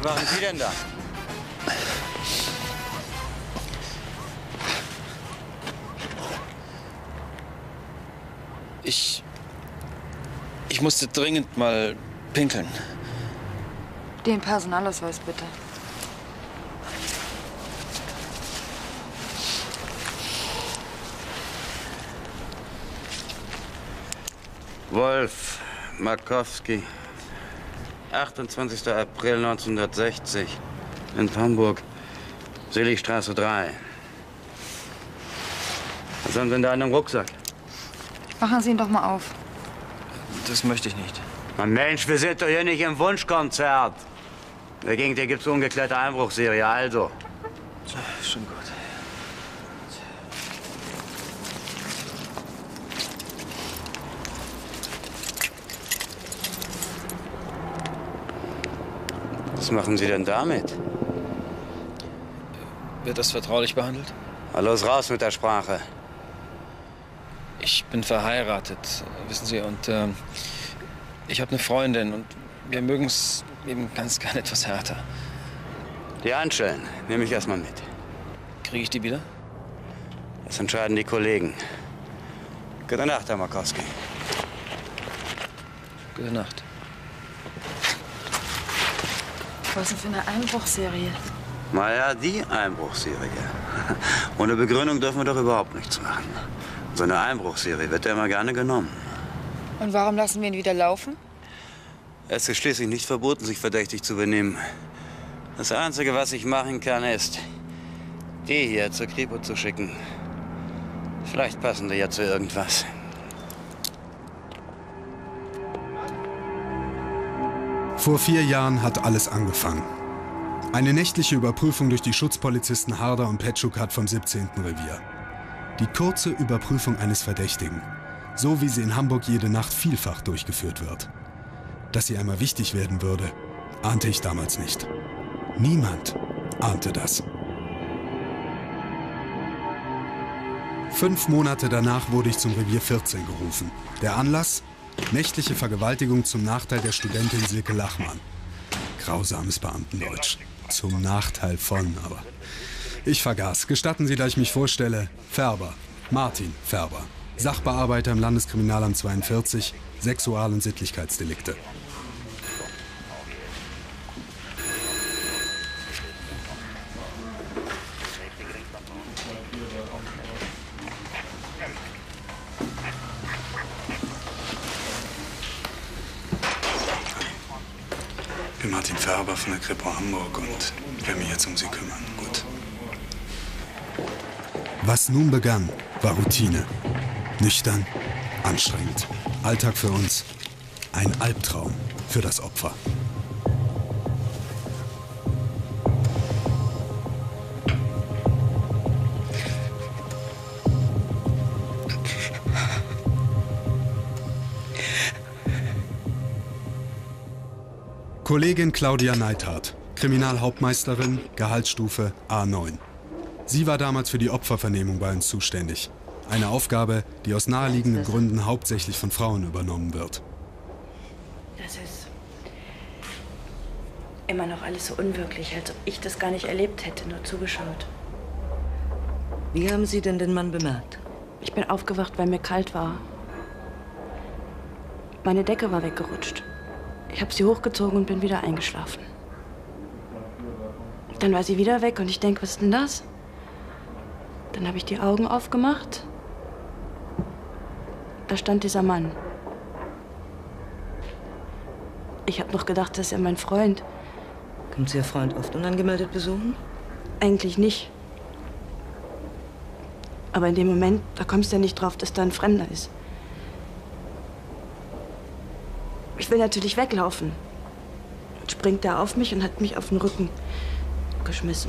machen Sie denn da? Ich musste dringend mal pinkeln. Den Personalausweis bitte. Wolf Markowski, 28. April 1960, in Hamburg, Seligstraße 3. Was haben Sie denn da in dem Rucksack? Machen Sie ihn doch mal auf. Das möchte ich nicht. Na Mensch, wir sind doch hier nicht im Wunschkonzert. In der Gegend hier gibt's so ungeklärte Einbruchserie, also. Schon gut. Was machen Sie denn damit? Wird das vertraulich behandelt? Na los, raus mit der Sprache. Ich bin verheiratet, wissen Sie, und ich habe eine Freundin und wir mögen es eben ganz gerne etwas härter. Die Handschellen nehme ich erstmal mit. Kriege ich die wieder? Das entscheiden die Kollegen. Gute Nacht, Herr Markowski. Gute Nacht. Was denn für eine Einbruchserie? Na ja, die Einbruchserie. Ohne Begründung dürfen wir doch überhaupt nichts machen. So eine Einbruchserie wird ja immer gerne genommen. Und warum lassen wir ihn wieder laufen? Es ist schließlich nicht verboten, sich verdächtig zu benehmen. Das Einzige, was ich machen kann, ist, die hier zur Kripo zu schicken. Vielleicht passen die ja zu irgendwas. Vor 4 Jahren hat alles angefangen. Eine nächtliche Überprüfung durch die Schutzpolizisten Harder und Petschuk hat vom 17. Revier. Die kurze Überprüfung eines Verdächtigen, so wie sie in Hamburg jede Nacht vielfach durchgeführt wird. Dass sie einmal wichtig werden würde, ahnte ich damals nicht. Niemand ahnte das. 5 Monate danach wurde ich zum Revier 14 gerufen. Der Anlass? Nächtliche Vergewaltigung zum Nachteil der Studentin Silke Lachmann. Grausames Beamtendeutsch. Zum Nachteil von, aber... Ich vergaß. Gestatten Sie, da ich mich vorstelle, Färber, Martin Färber, Sachbearbeiter im Landeskriminalamt 42, Sexual- und Sittlichkeitsdelikte. Ich bin Martin Färber von der Kripo Hamburg und werde mich jetzt um Sie kümmern. Gut. Was nun begann, war Routine. Nüchtern, anstrengend. Alltag für uns. Ein Albtraum für das Opfer. Kollegin Claudia Neithardt, Kriminalhauptmeisterin, Gehaltsstufe A9. Sie war damals für die Opfervernehmung bei uns zuständig. Eine Aufgabe, die aus naheliegenden Gründen hauptsächlich von Frauen übernommen wird. Das ist immer noch alles so unwirklich, als ob ich das gar nicht erlebt hätte, nur zugeschaut. Wie haben Sie denn den Mann bemerkt? Ich bin aufgewacht, weil mir kalt war. Meine Decke war weggerutscht. Ich habe sie hochgezogen und bin wieder eingeschlafen. Dann war sie wieder weg und ich denke, was ist denn das? Dann habe ich die Augen aufgemacht. Da stand dieser Mann. Ich habe noch gedacht, das ist ja mein Freund. Kommt Sie Ihr Freund oft unangemeldet besuchen? Eigentlich nicht. Aber in dem Moment, da kommst du ja nicht drauf, dass da ein Fremder ist. Ich will natürlich weglaufen. Dann springt er auf mich und hat mich auf den Rücken geschmissen.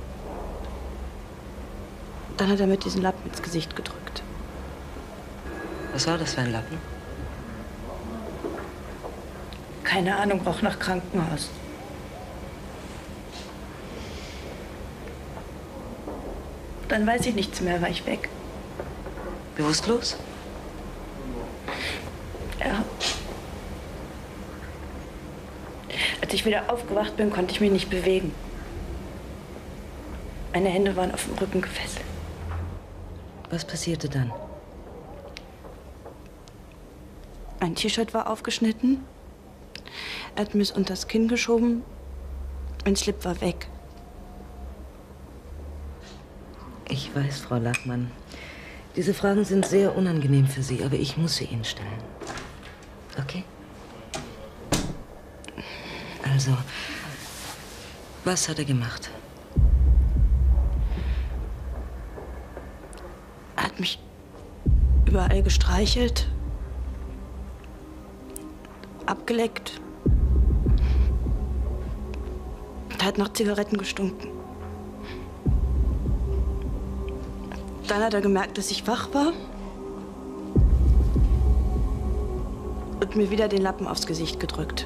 Dann hat er mit diesem Lappen ins Gesicht gedrückt. Was war das für ein Lappen? Keine Ahnung, roch nach Krankenhaus. Dann weiß ich nichts mehr, war ich weg. Bewusstlos? Ja. Als Als ich wieder aufgewacht bin, konnte ich mich nicht bewegen. Meine Hände waren auf dem Rücken gefesselt. Was passierte dann? Mein T-Shirt war aufgeschnitten. Er hat mir es unters Kinn geschoben. Mein Slip war weg. Ich weiß, Frau Lachmann, diese Fragen sind sehr unangenehm für Sie, aber ich muss sie Ihnen stellen. Okay? Also, was hat er gemacht? Er hat mich überall gestreichelt, abgeleckt. Er hat nach Zigaretten gestunken. Dann hat er gemerkt, dass ich wach war und mir wieder den Lappen aufs Gesicht gedrückt.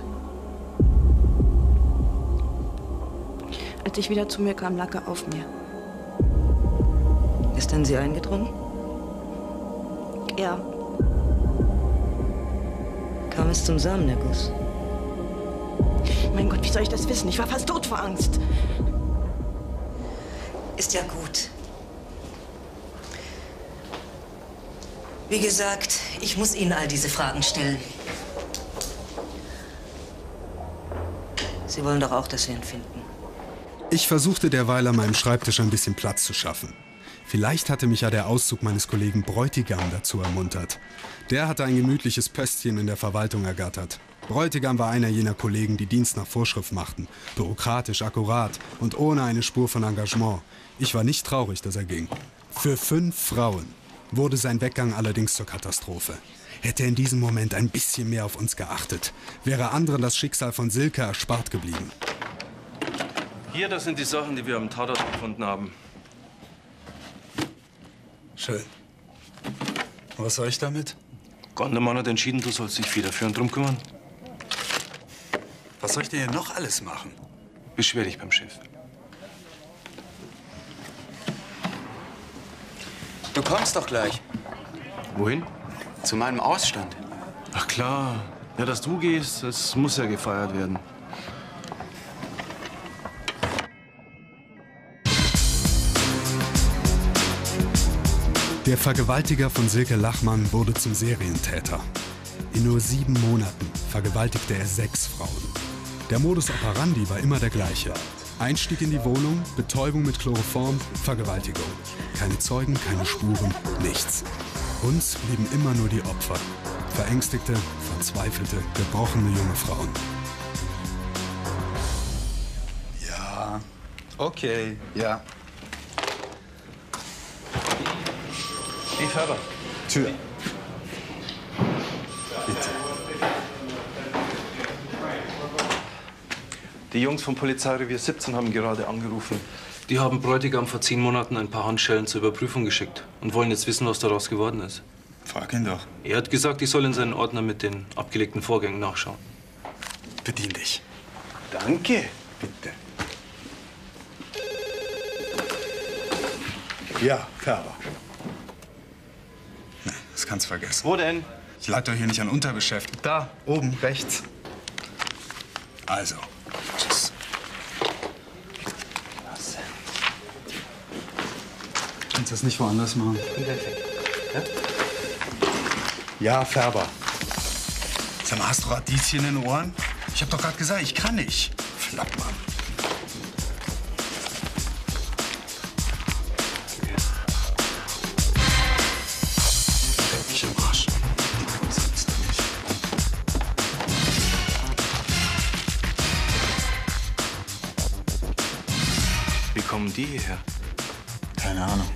Als ich wieder zu mir kam, lag er auf mir. Ist er in Sie eingedrungen? Ja. Kam es zum Samenerguss? Mein Gott, wie soll ich das wissen? Ich war fast tot vor Angst. Ist ja gut. Wie gesagt, ich muss Ihnen all diese Fragen stellen. Sie wollen doch auch, dass wir ihn finden. Ich versuchte derweil an meinem Schreibtisch ein bisschen Platz zu schaffen. Vielleicht hatte mich ja der Auszug meines Kollegen Bräutigam dazu ermuntert. Der hatte ein gemütliches Pöstchen in der Verwaltung ergattert. Bräutigam war einer jener Kollegen, die Dienst nach Vorschrift machten. Bürokratisch, akkurat und ohne eine Spur von Engagement. Ich war nicht traurig, dass er ging. Für 5 Frauen wurde sein Weggang allerdings zur Katastrophe. Hätte er in diesem Moment ein bisschen mehr auf uns geachtet, wäre anderen das Schicksal von Silke erspart geblieben. Hier, das sind die Sachen, die wir am Tatort gefunden haben. Schön. Was soll ich damit? Gondemann hat entschieden, du sollst dich federführend drum kümmern. Was soll ich denn hier noch alles machen? Beschwer dich beim Chef. Du kommst doch gleich. Wohin? Zu meinem Ausstand. Ach klar. Ja, dass du gehst, das muss ja gefeiert werden. Der Vergewaltiger von Silke Lachmann wurde zum Serientäter. In nur 7 Monaten vergewaltigte er 6 Frauen. Der Modus operandi war immer der gleiche. Einstieg in die Wohnung, Betäubung mit Chloroform, Vergewaltigung. Keine Zeugen, keine Spuren, nichts. Uns blieben immer nur die Opfer. Verängstigte, verzweifelte, gebrochene junge Frauen. Ja, okay, ja. Hey, Färber. Tür. Bitte. Die Jungs vom Polizeirevier 17 haben gerade angerufen. Die haben Bräutigam vor 10 Monaten ein paar Handschellen zur Überprüfung geschickt und wollen jetzt wissen, was daraus geworden ist. Frag ihn doch. Er hat gesagt, ich soll in seinen Ordner mit den abgelegten Vorgängen nachschauen. Bedien dich. Danke. Bitte. Ja, Färber. Nee, das kannst du vergessen. Wo denn? Ich leite doch hier nicht an Unterbeschäftigte. Da, oben, rechts. Also, tschüss. Kannst du das nicht woanders machen? Ja, Färber. Sag mal, hast du Radieschen in den Ohren? Ich hab doch gerade gesagt, ich kann nicht. Flappmann. Ich im Arsch. Sonst nicht. Wie kommen die hierher? Keine Ahnung.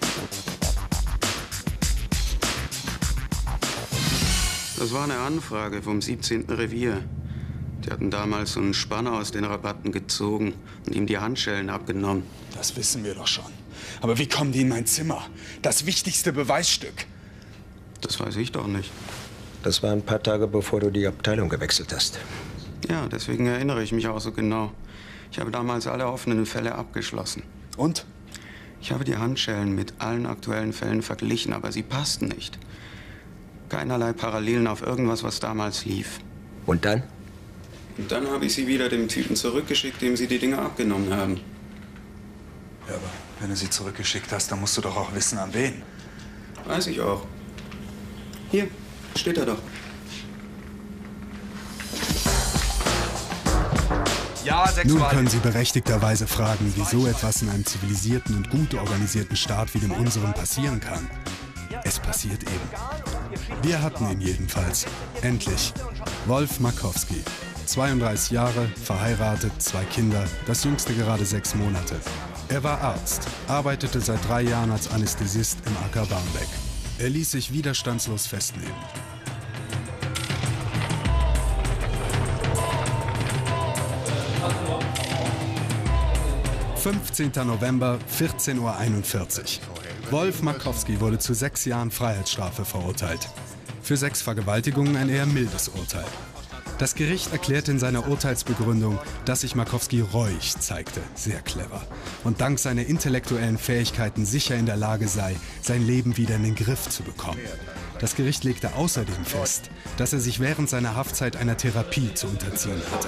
Das war eine Anfrage vom 17. Revier. Die hatten damals so einen Spanner aus den Rabatten gezogen und ihm die Handschellen abgenommen. Das wissen wir doch schon. Aber wie kommen die in mein Zimmer? Das wichtigste Beweisstück. Das weiß ich doch nicht. Das war ein paar Tage, bevor du die Abteilung gewechselt hast. Ja, deswegen erinnere ich mich auch so genau. Ich habe damals alle offenen Fälle abgeschlossen. Und? Ich habe die Handschellen mit allen aktuellen Fällen verglichen, aber sie passten nicht. Keinerlei Parallelen auf irgendwas, was damals lief. Und dann? Und dann habe ich sie wieder dem Typen zurückgeschickt, dem sie die Dinger abgenommen haben. Ja, aber wenn du sie zurückgeschickt hast, dann musst du doch auch wissen, an wen. Weiß ich auch. Hier, steht er doch. Ja, Nun können Sie berechtigterweise fragen, wie so etwas in einem zivilisierten und gut organisierten Staat wie dem unseren passieren kann. Es passiert eben. Wir hatten ihn jedenfalls. Endlich. Wolf Makowski. 32 Jahre, verheiratet, 2 Kinder, das jüngste gerade 6 Monate. Er war Arzt, arbeitete seit 3 Jahren als Anästhesist im Acker Barmbek. Er ließ sich widerstandslos festnehmen. 15. November, 14:41 Uhr. Wolf Makowski wurde zu 6 Jahren Freiheitsstrafe verurteilt. Für 6 Vergewaltigungen ein eher mildes Urteil. Das Gericht erklärte in seiner Urteilsbegründung, dass sich Makowski reuig zeigte, sehr clever, und dank seiner intellektuellen Fähigkeiten sicher in der Lage sei, sein Leben wieder in den Griff zu bekommen. Das Gericht legte außerdem fest, dass er sich während seiner Haftzeit einer Therapie zu unterziehen hatte.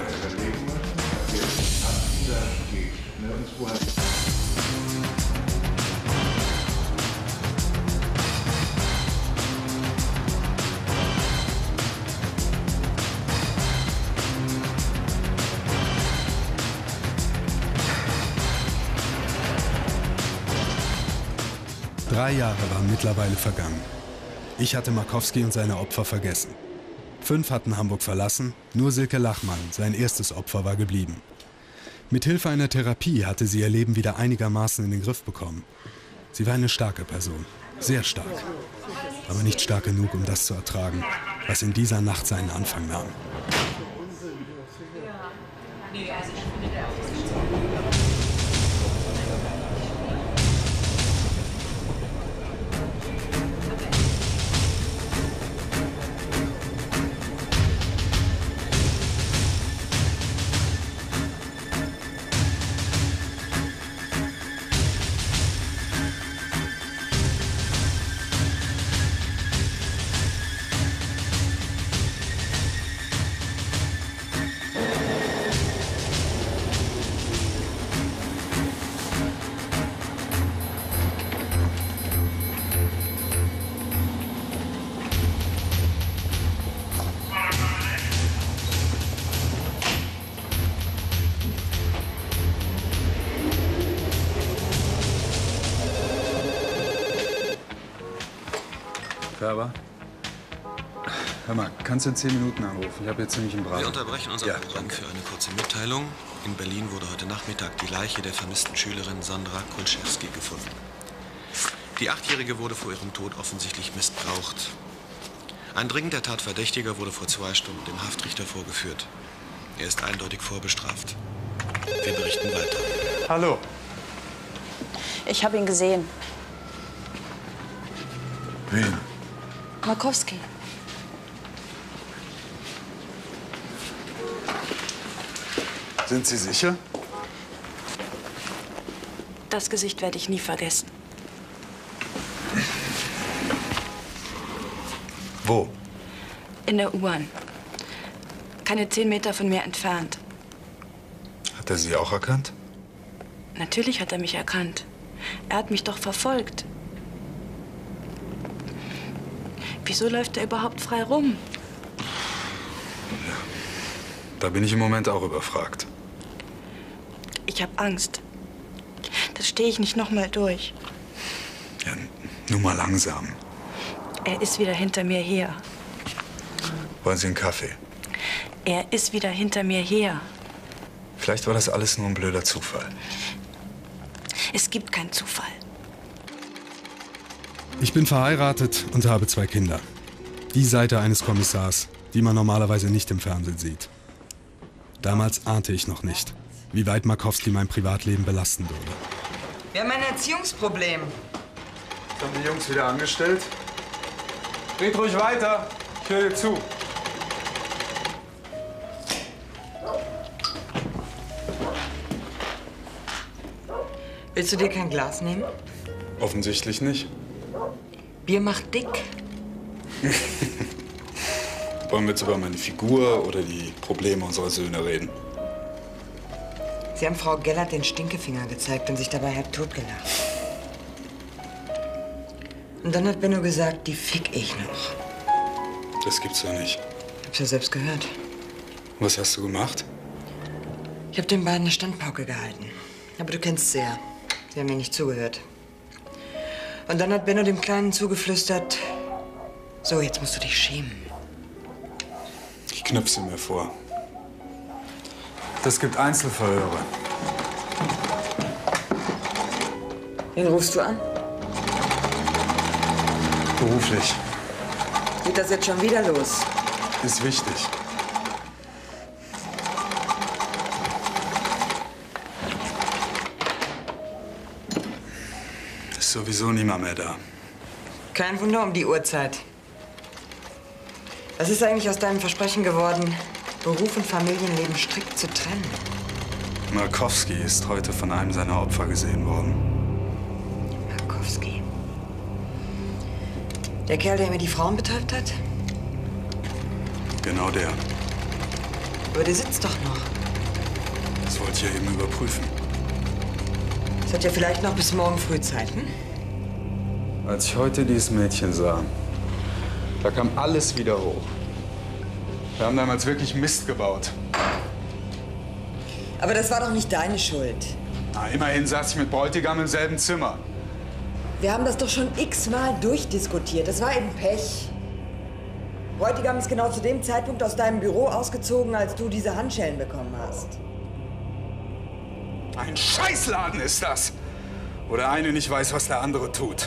Drei Jahre waren mittlerweile vergangen. Ich hatte Makowski und seine Opfer vergessen. 5 hatten Hamburg verlassen, nur Silke Lachmann, sein erstes Opfer, war geblieben. Mit Hilfe einer Therapie hatte sie ihr Leben wieder einigermaßen in den Griff bekommen. Sie war eine starke Person, sehr stark. Aber nicht stark genug, um das zu ertragen, was in dieser Nacht seinen Anfang nahm. Färber? Hör mal, kannst du in 10 Minuten anrufen? Ich habe jetzt nämlich einen Braten. Wir unterbrechen unser Programm für eine kurze Mitteilung. In Berlin wurde heute Nachmittag die Leiche der vermissten Schülerin Sandra Kulczewski gefunden. Die 8-Jährige wurde vor ihrem Tod offensichtlich missbraucht. Ein dringender Tatverdächtiger wurde vor 2 Stunden dem Haftrichter vorgeführt. Er ist eindeutig vorbestraft. Wir berichten weiter. Hallo. Ich habe ihn gesehen. Wen? Makowski. Sind Sie sicher? Das Gesicht werde ich nie vergessen. Wo? In der U-Bahn. Keine 10 Meter von mir entfernt. Hat er Sie auch erkannt? Natürlich hat er mich erkannt. Er hat mich doch verfolgt. Wieso läuft er überhaupt frei rum? Da bin ich im Moment auch überfragt. Ich habe Angst. Das stehe ich nicht noch mal durch. Ja, nur mal langsam. Er ist wieder hinter mir her. Wollen Sie einen Kaffee? Er ist wieder hinter mir her. Vielleicht war das alles nur ein blöder Zufall. Es gibt keinen Zufall. Ich bin verheiratet und habe 2 Kinder. Die Seite eines Kommissars, die man normalerweise nicht im Fernsehen sieht. Damals ahnte ich noch nicht, wie weit Makowski mein Privatleben belasten würde. Wir haben ein Erziehungsproblem. Haben die Jungs wieder angestellt? Red ruhig weiter. Ich höre dir zu. Willst du dir kein Glas nehmen? Offensichtlich nicht. Bier macht dick. Wollen wir jetzt über meine Figur oder die Probleme unserer Söhne reden? Sie haben Frau Gellert den Stinkefinger gezeigt und sich dabei halb totgelacht. Und dann hat Benno gesagt, die fick ich noch. Das gibt's doch nicht. Hab's ja selbst gehört. Was hast du gemacht? Ich habe den beiden eine Standpauke gehalten. Aber du kennst sie ja. Sie haben mir nicht zugehört. Und dann hat Benno dem Kleinen zugeflüstert, so, jetzt musst du dich schämen. Ich knöpfe mir vor. Das gibt Einzelverhöre. Wen rufst du an? Beruflich. Geht das jetzt schon wieder los? Ist wichtig. Ist sowieso niemand mehr da. Kein Wunder um die Uhrzeit. Was ist eigentlich aus deinem Versprechen geworden, Beruf und Familienleben strikt zu trennen? Markowski ist heute von einem seiner Opfer gesehen worden. Markowski? Der Kerl, der mir die Frauen betäubt hat? Genau der. Aber der sitzt doch noch. Das wollte ich ja eben überprüfen. Das hat ja vielleicht noch bis morgen früh Zeit, hm? Als ich heute dieses Mädchen sah, da kam alles wieder hoch. Wir haben damals wirklich Mist gebaut. Aber das war doch nicht deine Schuld. Na, immerhin saß ich mit Bräutigam im selben Zimmer. Wir haben das doch schon x-mal durchdiskutiert. Das war eben Pech. Bräutigam ist genau zu dem Zeitpunkt aus deinem Büro ausgezogen, als du diese Handschellen bekommen hast. Ein Scheißladen ist das! Wo der eine nicht weiß, was der andere tut.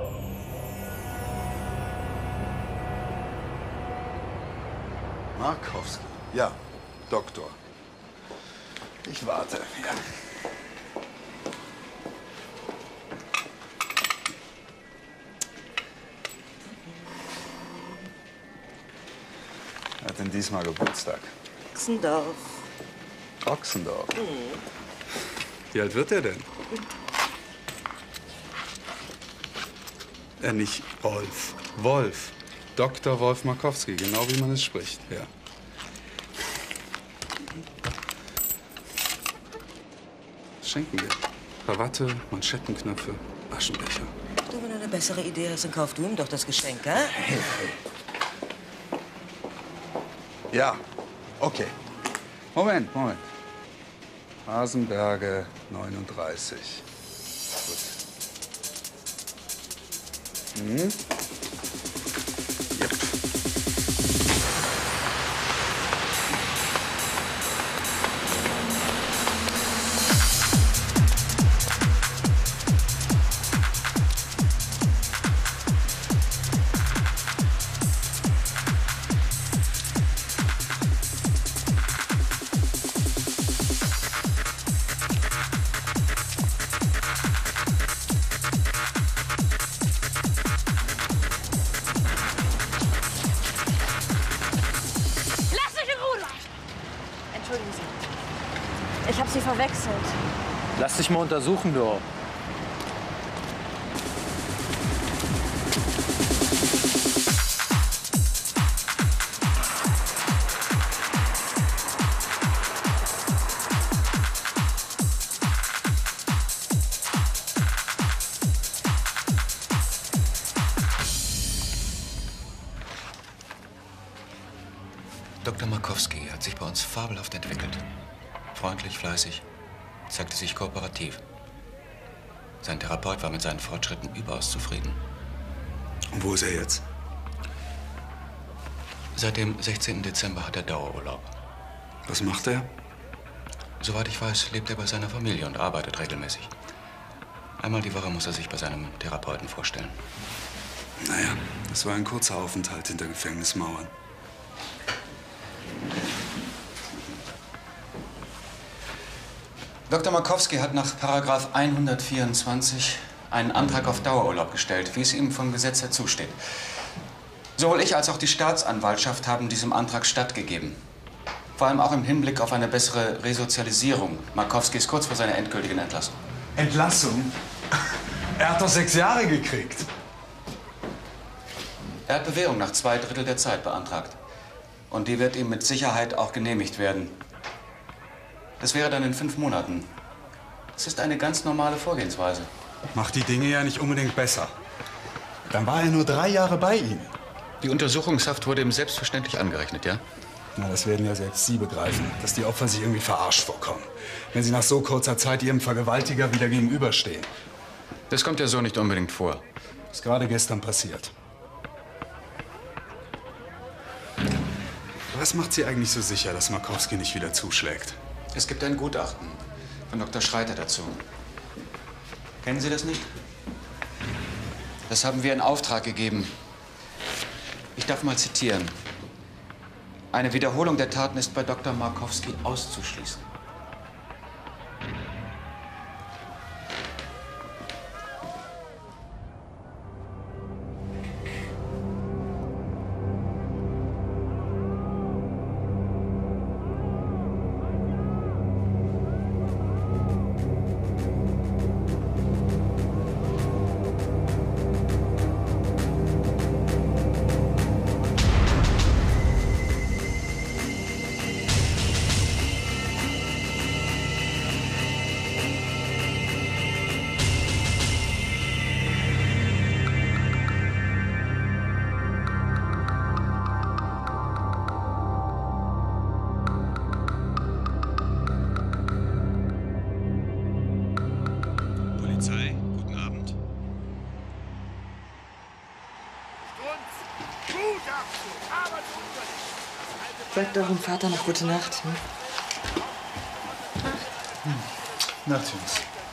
Markowski. Ja, Doktor. Ich warte. Ja. Wer hat denn diesmal Geburtstag? Ochsendorf. Ochsendorf? Wie alt wird er denn? Nicht Wolf. Wolf. Dr. Wolf Markowski, genau wie man es spricht, ja. Was schenken wir? Krawatte, Manschettenknöpfe, Aschenbecher. Du, wenn du eine bessere Idee hast, dann kauf du ihm doch das Geschenk, hä? Hey, hey. Ja, okay. Moment. Hasenberge 39. Gut. Yep. Ich habe sie verwechselt. Lass dich mal untersuchen, du. Dr. Markowski hat sich bei uns fabelhaft entwickelt. Freundlich, fleißig, zeigte sich kooperativ. Sein Therapeut war mit seinen Fortschritten überaus zufrieden. Und wo ist er jetzt? Seit dem 16. Dezember hat er Dauerurlaub. Was macht er? Soweit ich weiß, lebt er bei seiner Familie und arbeitet regelmäßig. Einmal die Woche muss er sich bei seinem Therapeuten vorstellen. Naja, es war ein kurzer Aufenthalt hinter Gefängnismauern. Dr. Markowski hat nach § 124 einen Antrag auf Dauerurlaub gestellt, wie es ihm vom Gesetz her zusteht. Sowohl ich als auch die Staatsanwaltschaft haben diesem Antrag stattgegeben. Vor allem auch im Hinblick auf eine bessere Resozialisierung Markowskis kurz vor seiner endgültigen Entlassung. Entlassung? Er hat doch 6 Jahre gekriegt. Er hat Bewährung nach 2/3 der Zeit beantragt. Und die wird ihm mit Sicherheit auch genehmigt werden. Das wäre dann in 5 Monaten. Das ist eine ganz normale Vorgehensweise. Macht die Dinge ja nicht unbedingt besser. Dann war er nur 3 Jahre bei Ihnen. Die Untersuchungshaft wurde ihm selbstverständlich angerechnet, ja? Na, das werden ja selbst Sie begreifen, dass die Opfer sich irgendwie verarscht vorkommen. Wenn sie nach so kurzer Zeit ihrem Vergewaltiger wieder gegenüberstehen. Das kommt ja so nicht unbedingt vor. Ist gerade gestern passiert. Was macht Sie eigentlich so sicher, dass Markowski nicht wieder zuschlägt? Es gibt ein Gutachten von Dr. Schreiter dazu. Kennen Sie das nicht? Das haben wir in Auftrag gegeben. Ich darf mal zitieren. Eine Wiederholung der Taten ist bei Dr. Markowski auszuschließen. Sag doch dem Vater noch gute Nacht. Nacht, Jungs.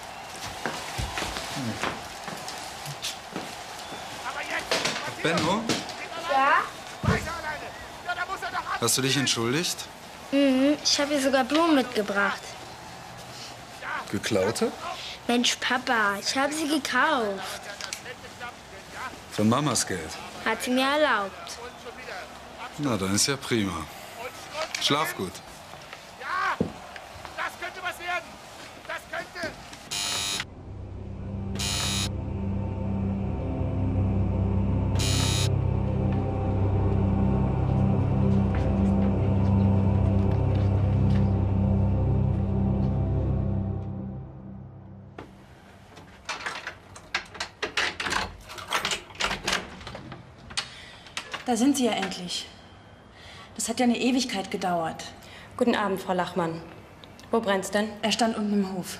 Benno? Ja? Hast du dich entschuldigt? Mhm, ich habe ihr sogar Blumen mitgebracht. Geklaute? Mensch, Papa, ich habe sie gekauft. Von Mamas Geld. Hat sie mir erlaubt. Na, dann ist ja prima. Schlaf gut. Ja, das könnte was werden. Das könnte. Da sind Sie ja endlich. Das hat ja eine Ewigkeit gedauert. Guten Abend, Frau Lachmann. Wo brennt's denn? Er stand unten im Hof.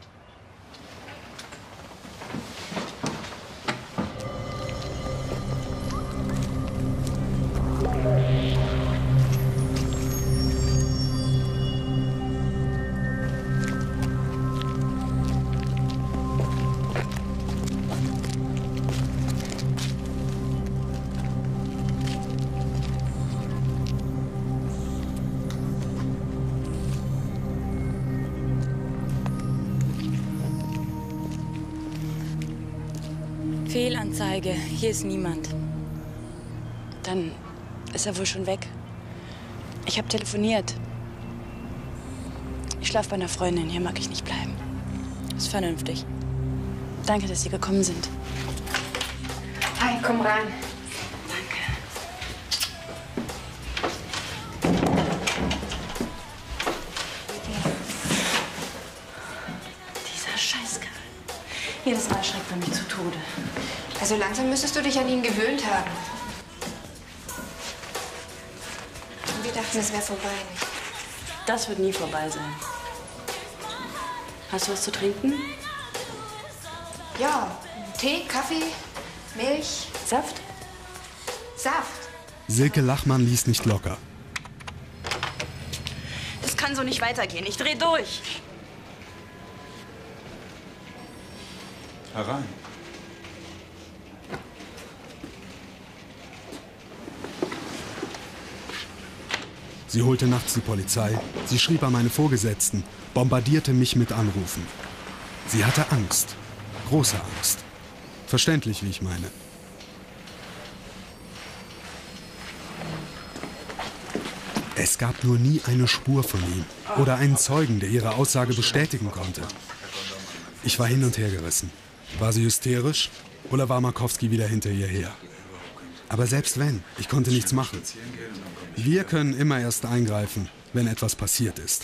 Fehlanzeige. Hier ist niemand. Dann ist er wohl schon weg. Ich habe telefoniert. Ich schlafe bei einer Freundin. Hier mag ich nicht bleiben. Ist vernünftig. Danke, dass Sie gekommen sind. Hi, komm rein. Dieser Scheißkerl. Jedes Mal schreckt er mich zu Tode. Also langsam müsstest du dich an ihn gewöhnt haben. Wir dachten, es wäre vorbei. Das wird nie vorbei sein. Hast du was zu trinken? Ja, Tee, Kaffee, Milch. Saft? Saft. Silke Lachmann ließ nicht locker. Das kann so nicht weitergehen. Ich dreh durch. Herein. Sie holte nachts die Polizei, sie schrieb an meine Vorgesetzten, bombardierte mich mit Anrufen. Sie hatte Angst. Große Angst. Verständlich, wie ich meine. Es gab nur nie eine Spur von ihm oder einen Zeugen, der ihre Aussage bestätigen konnte. Ich war hin und her gerissen. War sie hysterisch oder war Markowski wieder hinter ihr her? Aber selbst wenn, ich konnte nichts machen. Wir können immer erst eingreifen, wenn etwas passiert ist.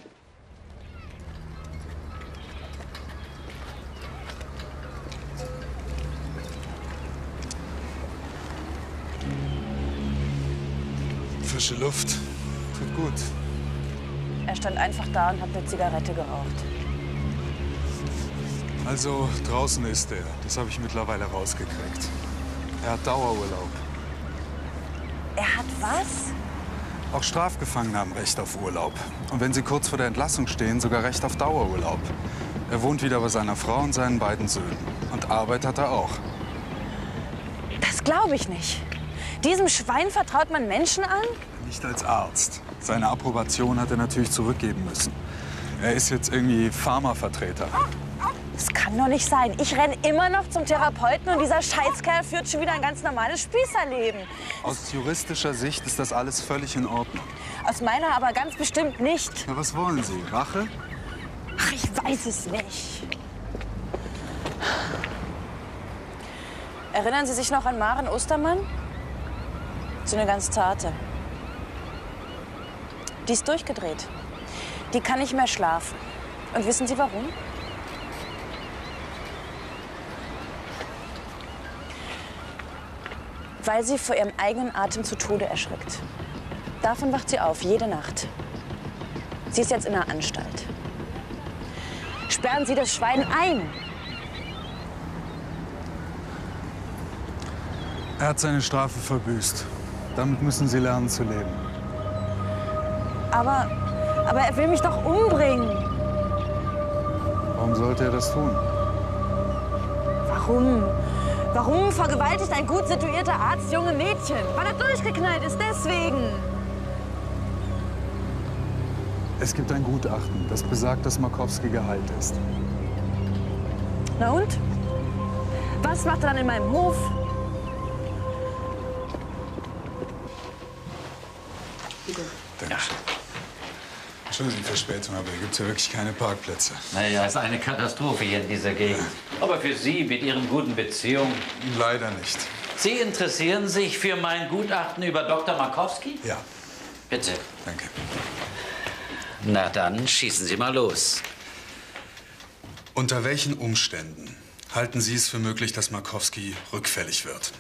Frische Luft. Tut gut. Er stand einfach da und hat eine Zigarette geraucht. Also, draußen ist er. Das habe ich mittlerweile rausgekriegt. Er hat Dauerurlaub. Er hat was? Auch Strafgefangene haben Recht auf Urlaub. Und wenn sie kurz vor der Entlassung stehen, sogar Recht auf Dauerurlaub. Er wohnt wieder bei seiner Frau und seinen beiden Söhnen. Und Arbeit hat er auch. Das glaube ich nicht. Diesem Schwein vertraut man Menschen an? Nicht als Arzt. Seine Approbation hat er natürlich zurückgeben müssen. Er ist jetzt irgendwie Pharmavertreter. Das kann doch nicht sein. Ich renne immer noch zum Therapeuten und dieser Scheißkerl führt schon wieder ein ganz normales Spießerleben. Aus juristischer Sicht ist das alles völlig in Ordnung. Aus meiner aber ganz bestimmt nicht. Na, was wollen Sie? Rache? Ach, ich weiß es nicht. Erinnern Sie sich noch an Maren Ostermann? So eine ganz zarte. Die ist durchgedreht. Die kann nicht mehr schlafen. Und wissen Sie warum? Weil sie vor ihrem eigenen Atem zu Tode erschrickt. Davon wacht sie auf, jede Nacht. Sie ist jetzt in einer Anstalt. Sperren Sie das Schwein ein! Er hat seine Strafe verbüßt. Damit müssen Sie lernen zu leben. Aber er will mich doch umbringen. Warum sollte er das tun? Warum? Warum vergewaltigt ein gut situierter Arzt junge Mädchen? Weil er durchgeknallt ist, deswegen. Es gibt ein Gutachten, das besagt, dass Markowski geheilt ist. Na und? Was macht er dann in meinem Hof? Bitte. Dankeschön. Entschuldigung die Verspätung, aber hier gibt es ja wirklich keine Parkplätze. Naja, ist eine Katastrophe hier in dieser Gegend. Aber für Sie mit Ihren guten Beziehungen? Leider nicht. Sie interessieren sich für mein Gutachten über Dr. Markowski? Ja. Bitte. Danke. Na dann, schießen Sie mal los. Unter welchen Umständen halten Sie es für möglich, dass Markowski rückfällig wird?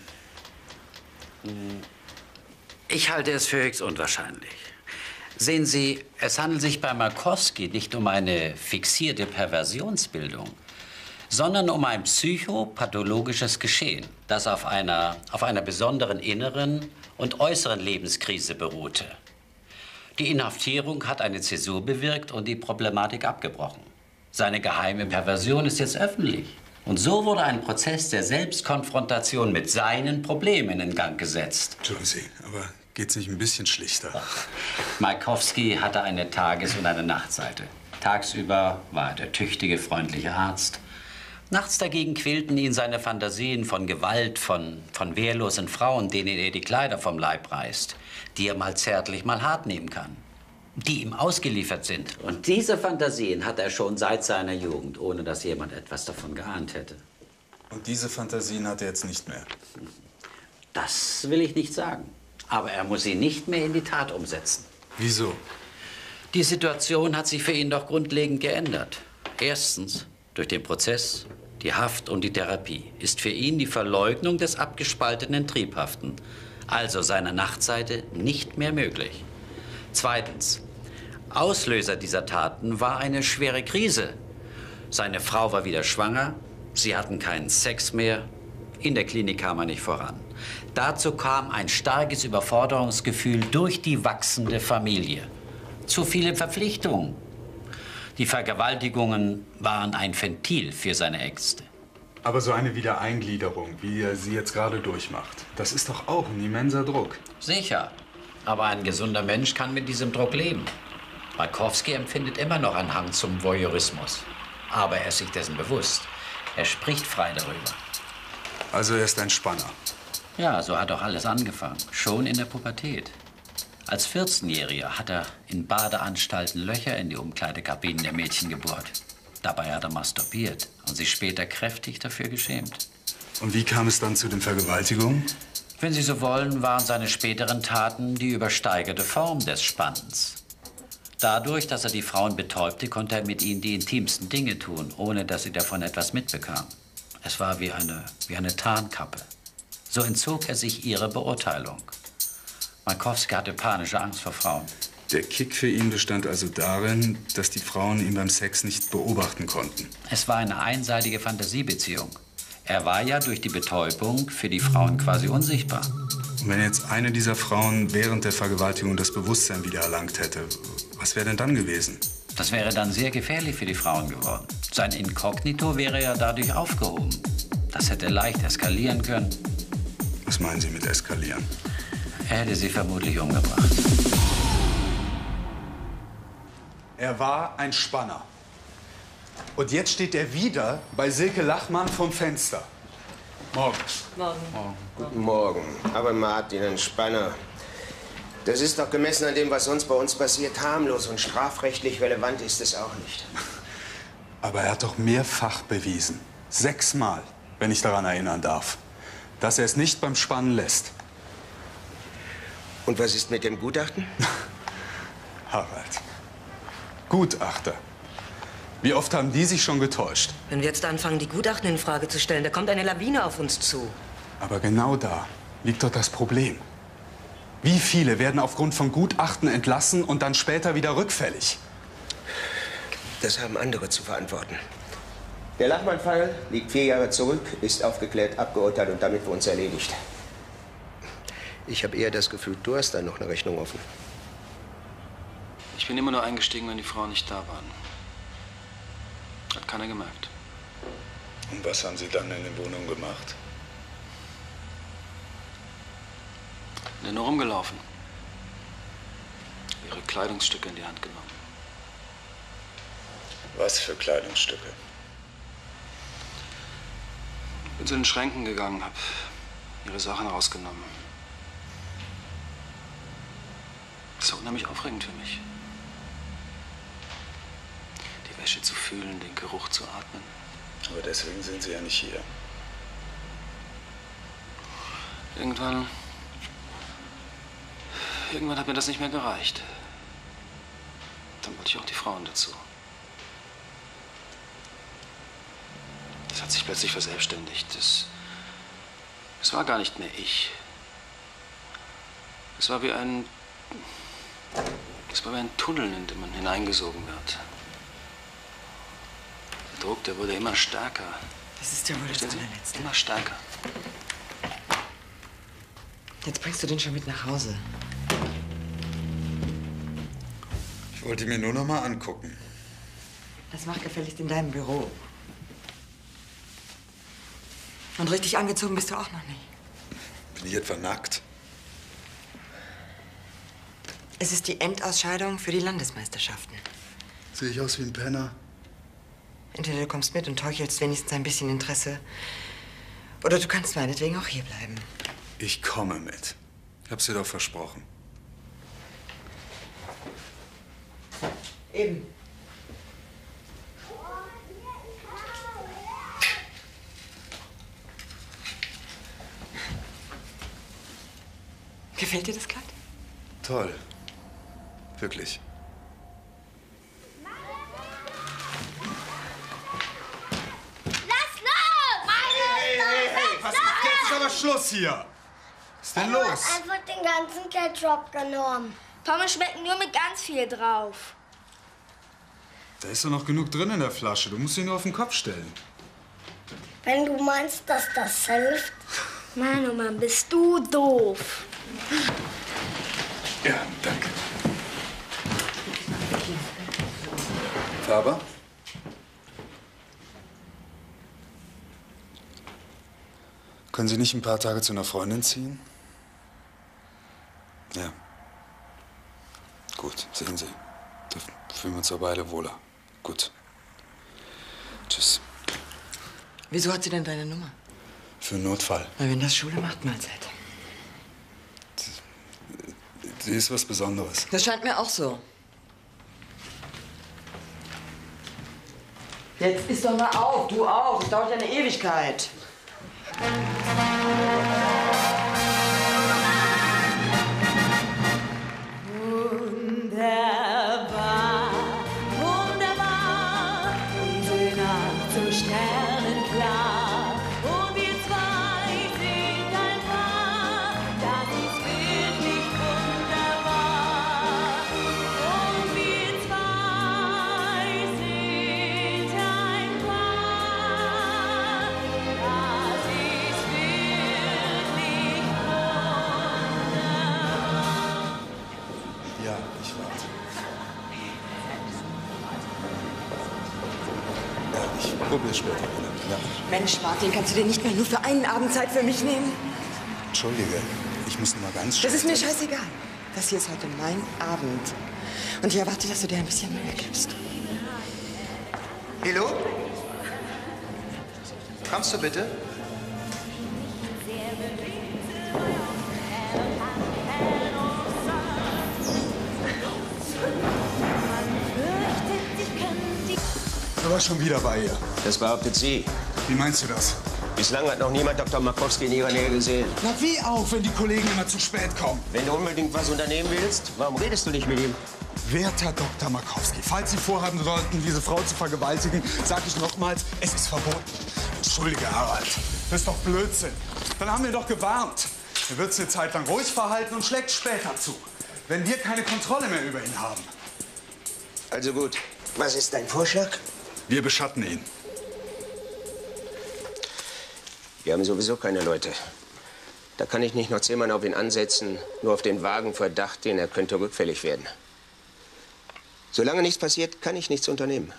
Ich halte es für höchst unwahrscheinlich. Sehen Sie, es handelt sich bei Markowski nicht um eine fixierte Perversionsbildung, sondern um ein psychopathologisches Geschehen, das auf einer besonderen inneren und äußeren Lebenskrise beruhte. Die Inhaftierung hat eine Zäsur bewirkt und die Problematik abgebrochen. Seine geheime Perversion ist jetzt öffentlich. Und so wurde ein Prozess der Selbstkonfrontation mit seinen Problemen in Gang gesetzt. Entschuldigen Sie, aber geht's nicht ein bisschen schlichter? Markowski hatte eine Tages- und eine Nachtseite. Tagsüber war er der tüchtige, freundliche Arzt. Nachts dagegen quälten ihn seine Fantasien von Gewalt, von wehrlosen Frauen, denen er die Kleider vom Leib reißt, die er mal zärtlich, mal hart nehmen kann, die ihm ausgeliefert sind. Und diese Fantasien hat er schon seit seiner Jugend, ohne dass jemand etwas davon geahnt hätte. Und diese Fantasien hat er jetzt nicht mehr? Das will ich nicht sagen. Aber er muss sie nicht mehr in die Tat umsetzen. Wieso? Die Situation hat sich für ihn doch grundlegend geändert. Erstens, durch den Prozess, die Haft und die Therapie, ist für ihn die Verleugnung des abgespaltenen Triebhaften, also seiner Nachtseite, nicht mehr möglich. Zweitens, Auslöser dieser Taten war eine schwere Krise. Seine Frau war wieder schwanger, sie hatten keinen Sex mehr, in der Klinik kam er nicht voran. Dazu kam ein starkes Überforderungsgefühl durch die wachsende Familie. Zu viele Verpflichtungen. Die Vergewaltigungen waren ein Ventil für seine Ängste. Aber so eine Wiedereingliederung, wie er sie jetzt gerade durchmacht, das ist doch auch ein immenser Druck. Sicher. Aber ein gesunder Mensch kann mit diesem Druck leben. Markowski empfindet immer noch einen Hang zum Voyeurismus. Aber er ist sich dessen bewusst. Er spricht frei darüber. Also er ist ein Spanner. Ja, so hat auch alles angefangen. Schon in der Pubertät. Als 14-Jähriger hat er in Badeanstalten Löcher in die Umkleidekabinen der Mädchen gebohrt. Dabei hat er masturbiert und sich später kräftig dafür geschämt. Und wie kam es dann zu den Vergewaltigungen? Wenn Sie so wollen, waren seine späteren Taten die übersteigerte Form des Spannens. Dadurch, dass er die Frauen betäubte, konnte er mit ihnen die intimsten Dinge tun, ohne dass sie davon etwas mitbekamen. Es war wie eine Tarnkappe. So entzog er sich ihrer Beurteilung. Markowski hatte panische Angst vor Frauen. Der Kick für ihn bestand also darin, dass die Frauen ihn beim Sex nicht beobachten konnten. Es war eine einseitige Fantasiebeziehung. Er war ja durch die Betäubung für die Frauen quasi unsichtbar. Und wenn jetzt eine dieser Frauen während der Vergewaltigung das Bewusstsein wieder erlangt hätte, was wäre denn dann gewesen? Das wäre dann sehr gefährlich für die Frauen geworden. Sein Inkognito wäre ja dadurch aufgehoben. Das hätte leicht eskalieren können. Was meinen Sie mit eskalieren? Er hätte sie vermutlich umgebracht. Er war ein Spanner. Und jetzt steht er wieder bei Silke Lachmann vom Fenster. Morgen. Guten Morgen. Aber Martin, ein Spanner. Das ist doch gemessen an dem, was sonst bei uns passiert, harmlos und strafrechtlich relevant ist es auch nicht. Aber er hat doch mehrfach bewiesen, 6-mal, wenn ich daran erinnern darf, dass er es nicht beim Spannen lässt. Und was ist mit dem Gutachten? Harald. Gutachter. Wie oft haben die sich schon getäuscht? Wenn wir jetzt anfangen, die Gutachten in Frage zu stellen, da kommt eine Lawine auf uns zu. Aber genau da liegt doch das Problem. Wie viele werden aufgrund von Gutachten entlassen und dann später wieder rückfällig? Das haben andere zu verantworten. Der Lachmann-Fall liegt 4 Jahre zurück, ist aufgeklärt, abgeurteilt und damit für uns erledigt. Ich habe eher das Gefühl, du hast da noch eine Rechnung offen. Ich bin immer nur eingestiegen, wenn die Frauen nicht da waren. Hat keiner gemerkt. Und was haben Sie dann in den Wohnungen gemacht? Bin nur rumgelaufen. Ihre Kleidungsstücke in die Hand genommen. Was für Kleidungsstücke? Bin zu den Schränken gegangen, hab ihre Sachen rausgenommen. Das war unheimlich aufregend für mich. Die Wäsche zu fühlen, den Geruch zu atmen. Aber deswegen sind Sie ja nicht hier. Irgendwann hat mir das nicht mehr gereicht. Dann wollte ich auch die Frauen dazu. Das hat sich plötzlich verselbstständigt. Es war gar nicht mehr ich. Es war wie ein Tunnel, in den man hineingesogen wird. Der Druck, der wurde immer stärker. Das ist ja wohl das allerletzte. Immer stärker. Jetzt bringst du den schon mit nach Hause. Ich wollte mir nur noch mal angucken. Das mach gefälligst in deinem Büro. Und richtig angezogen bist du auch noch nicht. Bin ich etwa nackt? Es ist die Endausscheidung für die Landesmeisterschaften. Sehe ich aus wie ein Penner? Entweder du kommst mit und heuchelst wenigstens ein bisschen Interesse. Oder du kannst meinetwegen auch hier bleiben. Ich komme mit. Ich hab's dir doch versprochen. Eben. Gefällt dir das Kleid? Toll. Wirklich. Lass los! Jetzt ist aber Schluss hier. Was ist denn los? Du hast einfach den ganzen Ketchup genommen. Pommes schmecken nur mit ganz viel drauf. Da ist doch noch genug drin in der Flasche. Du musst sie nur auf den Kopf stellen. Wenn du meinst, dass das hilft. Mann, oh Mann, bist du doof. Ja, danke. Faber? Können Sie nicht ein paar Tage zu einer Freundin ziehen? Ja. Gut, sehen Sie. Da fühlen wir uns ja beide wohler. Gut. Tschüss. Wieso hat sie denn deine Nummer? Für einen Notfall. Na, wenn das Schule macht, Mahlzeit. Sie ist was Besonderes. Das scheint mir auch so. Jetzt iss doch mal auf, du auch. Es dauert ja eine Ewigkeit. Ja, ich warte. Ja, ich probiere später wieder. Ja. Mensch, Martin, kannst du dir nicht mehr nur für einen Abend Zeit für mich nehmen? Entschuldige, ich muss nur mal ganz schnell. Das ist mir scheißegal. Das hier ist heute mein Abend. Und ich erwarte, dass du dir ein bisschen Mühe gibst. Hallo? Kommst du bitte? Du warst schon wieder bei ihr. Das behauptet sie. Wie meinst du das? Bislang hat noch niemand Dr. Markowski in ihrer Nähe gesehen. Na wie auch, wenn die Kollegen immer zu spät kommen? Wenn du unbedingt was unternehmen willst, warum redest du nicht mit ihm? Werter Dr. Markowski, falls Sie vorhaben sollten, diese Frau zu vergewaltigen, sage ich nochmals, es ist verboten. Entschuldige, Harald, das ist doch Blödsinn. Dann haben wir doch gewarnt. Er wird sich eine Zeit lang ruhig verhalten und schlägt später zu, wenn wir keine Kontrolle mehr über ihn haben. Also gut, was ist dein Vorschlag? Wir beschatten ihn. Wir haben sowieso keine Leute. Da kann ich nicht noch 10 Mann auf ihn ansetzen, nur auf den vagen Verdacht, den er könnte rückfällig werden. Solange nichts passiert, kann ich nichts unternehmen.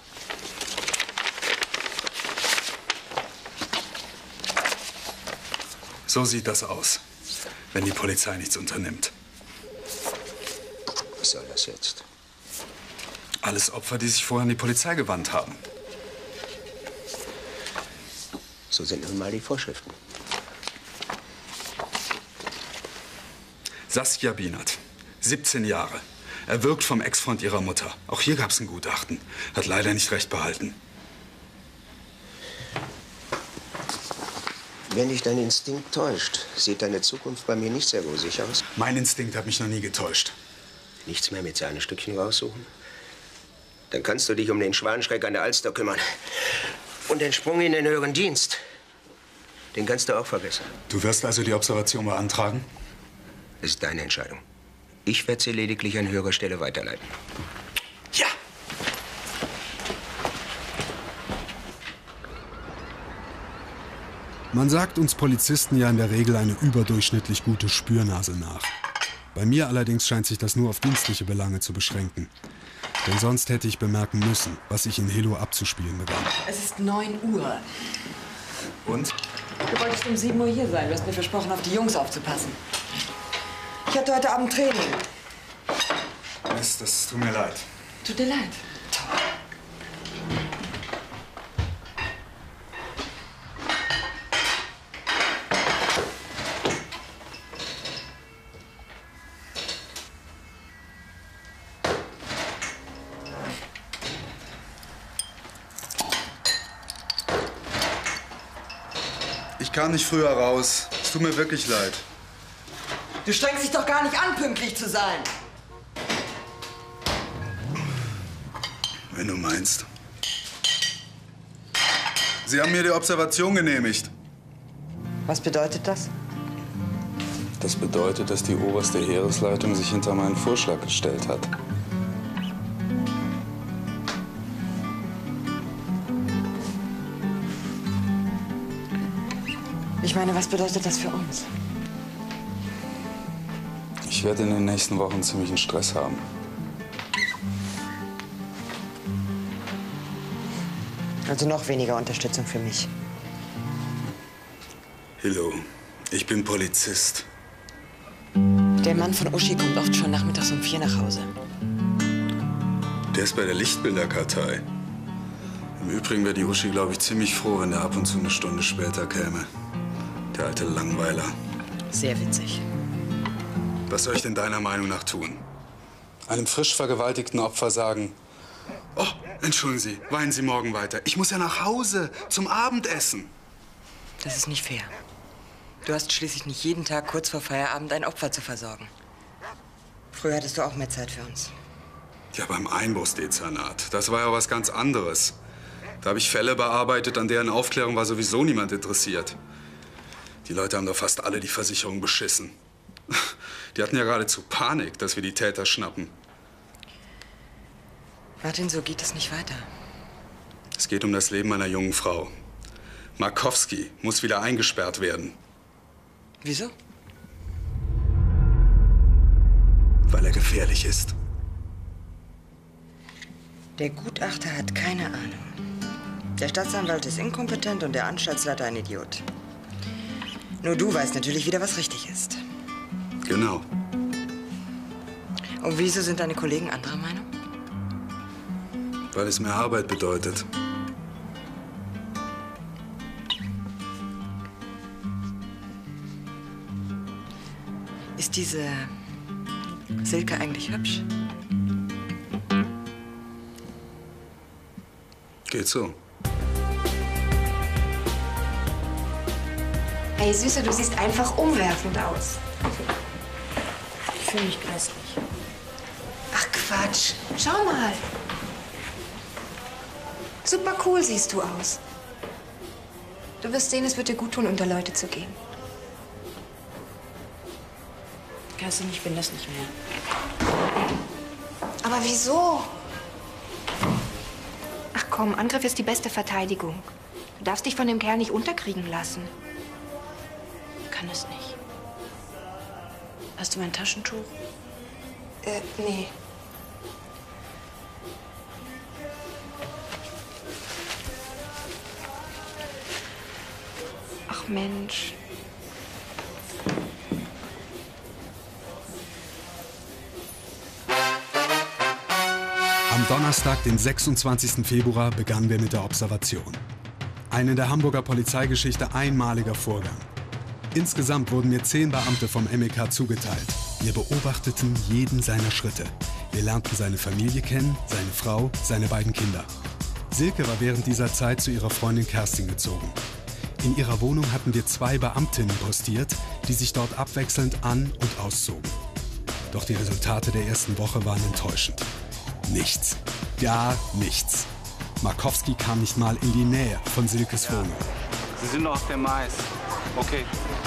So sieht das aus, wenn die Polizei nichts unternimmt. Was soll das jetzt? Alles Opfer, die sich vorher an die Polizei gewandt haben. So sind nun mal die Vorschriften. Saskia Bienert, 17 Jahre. Erwürgt vom Ex-Freund ihrer Mutter. Auch hier gab es ein Gutachten. Hat leider nicht recht behalten. Wenn dich dein Instinkt täuscht, sieht deine Zukunft bei mir nicht sehr rosig aus. Mein Instinkt hat mich noch nie getäuscht. Nichts mehr mit seinen Stückchen raussuchen? Dann kannst du dich um den Schwanenschreck an der Alster kümmern. Und den Sprung in den höheren Dienst, den kannst du auch vergessen. Du wirst also die Observation beantragen? Das ist deine Entscheidung. Ich werde sie lediglich an höherer Stelle weiterleiten. Ja! Man sagt uns Polizisten ja in der Regel eine überdurchschnittlich gute Spürnase nach. Bei mir allerdings scheint sich das nur auf dienstliche Belange zu beschränken. Denn sonst hätte ich bemerken müssen, was sich in Hilo abzuspielen begann. Es ist 9 Uhr. Und? Du wolltest um 7 Uhr hier sein. Du hast mir versprochen, auf die Jungs aufzupassen. Ich hatte heute Abend Training. Mist, das tut mir leid. Tut dir leid. Ich kam nicht früher raus. Es tut mir wirklich leid. Du strengst dich doch gar nicht an, pünktlich zu sein. Wenn du meinst. Sie haben mir die Observation genehmigt. Was bedeutet das? Das bedeutet, dass die oberste Heeresleitung sich hinter meinen Vorschlag gestellt hat. Ich meine, was bedeutet das für uns? Ich werde in den nächsten Wochen ziemlichen Stress haben. Also noch weniger Unterstützung für mich. Hilo, ich bin Polizist. Der Mann von Uschi kommt oft schon nachmittags um 4 nach Hause. Der ist bei der Lichtbilderkartei. Im Übrigen wäre die Uschi, glaube ich, ziemlich froh, wenn er ab und zu eine Stunde später käme. Der alte Langweiler. Sehr witzig. Was soll ich denn deiner Meinung nach tun? Einem frisch vergewaltigten Opfer sagen, oh, entschuldigen Sie, weinen Sie morgen weiter. Ich muss ja nach Hause zum Abendessen. Das ist nicht fair. Du hast schließlich nicht jeden Tag kurz vor Feierabend ein Opfer zu versorgen. Früher hattest du auch mehr Zeit für uns. Ja, beim Einbruchsdezernat. Das war ja was ganz anderes. Da habe ich Fälle bearbeitet, an deren Aufklärung war sowieso niemand interessiert. Die Leute haben doch fast alle die Versicherung beschissen. Die hatten ja geradezu Panik, dass wir die Täter schnappen. Martin, so geht es nicht weiter. Es geht um das Leben einer jungen Frau. Markowski muss wieder eingesperrt werden. Wieso? weil er gefährlich ist. Der Gutachter hat keine Ahnung. Der Staatsanwalt ist inkompetent und der Anstaltsleiter ein Idiot. Nur du weißt natürlich wieder, was richtig ist. Genau. Und wieso sind deine Kollegen anderer Meinung? Weil es mehr Arbeit bedeutet. Ist diese Silke eigentlich hübsch? Geht so. Hey, Süße, du siehst einfach umwerfend aus. Ich fühle mich grässlich. Ach, Quatsch. Schau mal. Super cool siehst du aus. Du wirst sehen, es wird dir gut tun, unter Leute zu gehen. Kerstin, ich bin das nicht mehr. Aber wieso? Ach komm, Angriff ist die beste Verteidigung. Du darfst dich von dem Kerl nicht unterkriegen lassen. Kann es nicht. Hast du mein Taschentuch? Nee. Ach Mensch. Am Donnerstag, den 26. Februar, begannen wir mit der Observation. Ein in der Hamburger Polizeigeschichte einmaliger Vorgang. Insgesamt wurden mir 10 Beamte vom MEK zugeteilt. Wir beobachteten jeden seiner Schritte. Wir lernten seine Familie kennen, seine Frau, seine beiden Kinder. Silke war während dieser Zeit zu ihrer Freundin Kerstin gezogen. In ihrer Wohnung hatten wir 2 Beamtinnen postiert, die sich dort abwechselnd an- und auszogen. Doch die Resultate der ersten Woche waren enttäuschend. Nichts. Gar nichts. Markowski kam nicht mal in die Nähe von Silkes Wohnung. Sie sind noch auf dem Mais. Okay.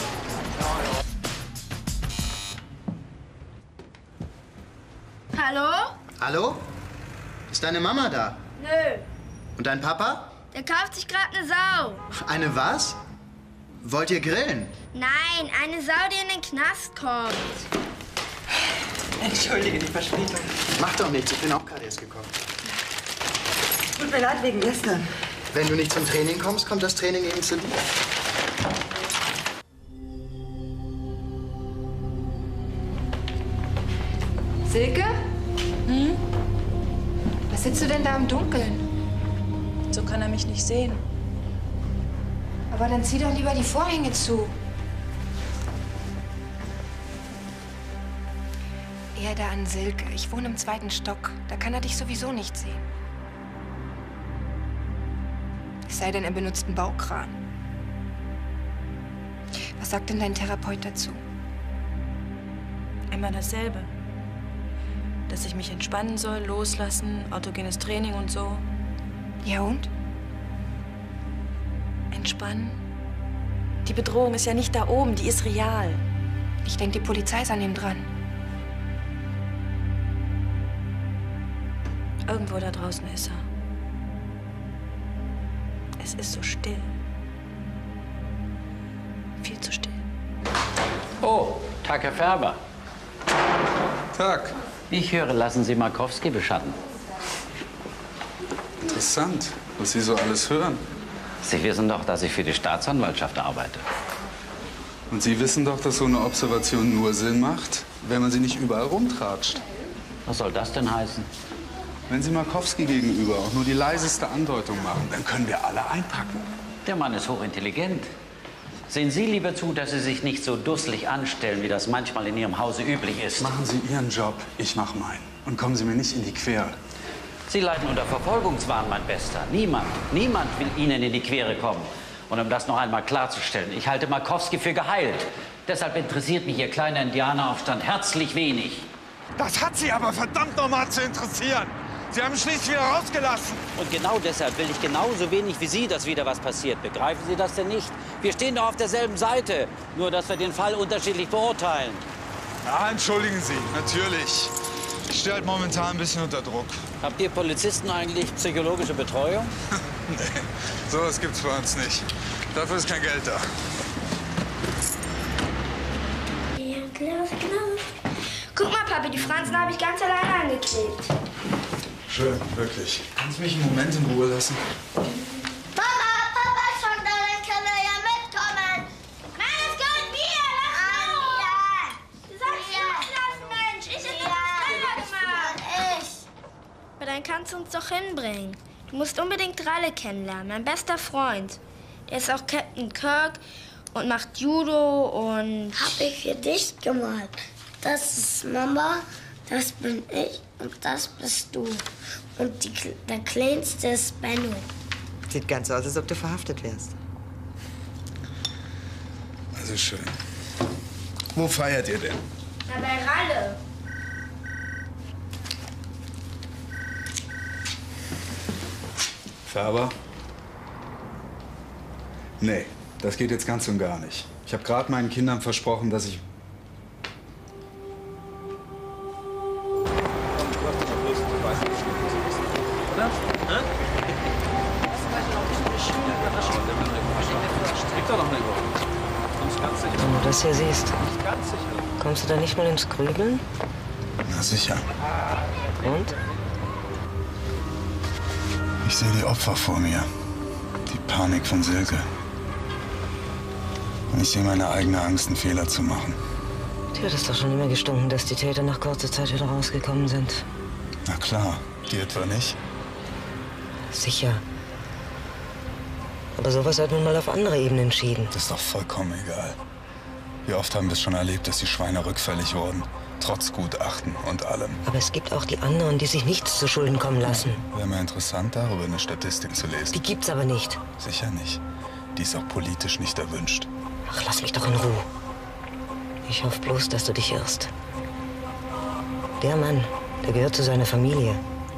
Hallo? Hallo? Ist deine Mama da? Nö. Und dein Papa? Der kauft sich gerade eine Sau. Eine was? Wollt ihr grillen? Nein, eine Sau, die in den Knast kommt. Entschuldige die Verspätung. Macht doch nichts, ich bin auch gerade erst gekommen. Tut mir leid wegen gestern. Wenn du nicht zum Training kommst, kommt das Training eben zu dir. Silke? Hm? Was sitzt du denn da im Dunkeln? So kann er mich nicht sehen. Aber dann zieh doch lieber die Vorhänge zu. Er da an Silke. Ich wohne im 2. Stock. Da kann er dich sowieso nicht sehen. Es sei denn, er benutzt einen Baukran. Was sagt denn dein Therapeut dazu? Immer dasselbe. Dass ich mich entspannen soll, loslassen, autogenes Training und so. Ja und? Entspannen? Die Bedrohung ist ja nicht da oben, die ist real. Ich denke, die Polizei ist an ihm dran. Irgendwo da draußen ist er. Es ist so still. Viel zu still. Oh, Tag, Herr Färber. Tag. Ich höre, lassen Sie Markowski beschatten. Interessant, was Sie so alles hören. Sie wissen doch, dass ich für die Staatsanwaltschaft arbeite. Und Sie wissen doch, dass so eine Observation nur Sinn macht, wenn man sie nicht überall rumtratscht. Was soll das denn heißen? Wenn Sie Markowski gegenüber auch nur die leiseste Andeutung machen, dann können wir alle einpacken. Der Mann ist hochintelligent. Sehen Sie lieber zu, dass Sie sich nicht so dusselig anstellen, wie das manchmal in Ihrem Hause üblich ist. Machen Sie Ihren Job, ich mache meinen. Und kommen Sie mir nicht in die Quere. Sie leiden unter Verfolgungswahn, mein Bester. Niemand will Ihnen in die Quere kommen. Und um das noch einmal klarzustellen, ich halte Markowski für geheilt. Deshalb interessiert mich Ihr kleiner Indianeraufstand herzlich wenig. Das hat Sie aber verdammt nochmal zu interessieren. Sie haben mich nicht wieder rausgelassen. Und genau deshalb will ich genauso wenig wie Sie, dass wieder was passiert. Begreifen Sie das denn nicht? Wir stehen doch auf derselben Seite. Nur, dass wir den Fall unterschiedlich beurteilen. Ja, entschuldigen Sie, natürlich. Ich stehe halt momentan ein bisschen unter Druck. Habt ihr Polizisten eigentlich psychologische Betreuung? Nee, sowas gibt's bei uns nicht. Dafür ist kein Geld da. Guck mal, Papi. Die Franzen habe ich ganz alleine angeklebt. Schön, wirklich. Kannst du mich einen Moment in Ruhe lassen? Papa schon da, dann können wir ja mitkommen. Nein, das gehört mir. Lass los. Du sollst loslassen, Mensch. Ich hätte das selber gemacht. Aber dann kannst du uns doch hinbringen. Du musst unbedingt Ralle kennenlernen, mein bester Freund. Er ist auch Captain Kirk und macht Judo und... Hab ich für dich gemalt. Das ist Mama, das bin ich und das bist du. Und der Kleinste ist Benno. Sieht ganz so aus, als ob du verhaftet wärst. Also schön. Wo feiert ihr denn? Na, bei Ralle. Färber? Nee, das geht jetzt ganz und gar nicht. Ich habe gerade meinen Kindern versprochen, dass ich... Oder? Kriegt doch noch eine Woche. Kommst ganz sicher. Wenn du das hier siehst, Ganz sicher. kommst du da nicht mal ins Grübeln? Na sicher. Und? Ich sehe die Opfer vor mir. Die Panik von Silke. Und ich sehe meine eigene Angst, einen Fehler zu machen. Dir hat es doch schon immer gestunken, dass die Täter nach kurzer Zeit wieder rausgekommen sind. Na klar, die etwa nicht. Sicher. Aber sowas hat nun mal auf andere Ebenen entschieden. Das ist doch vollkommen egal. Wie oft haben wir es schon erlebt, dass die Schweine rückfällig wurden. Trotz Gutachten und allem. Aber es gibt auch die anderen, die sich nichts zu Schulden kommen lassen. Wäre mal interessant, darüber eine Statistik zu lesen. Die gibt's aber nicht. Sicher nicht. Die ist auch politisch nicht erwünscht. Ach, lass mich doch in Ruhe. Ich hoffe bloß, dass du dich irrst. Der Mann, der gehört zu seiner Familie.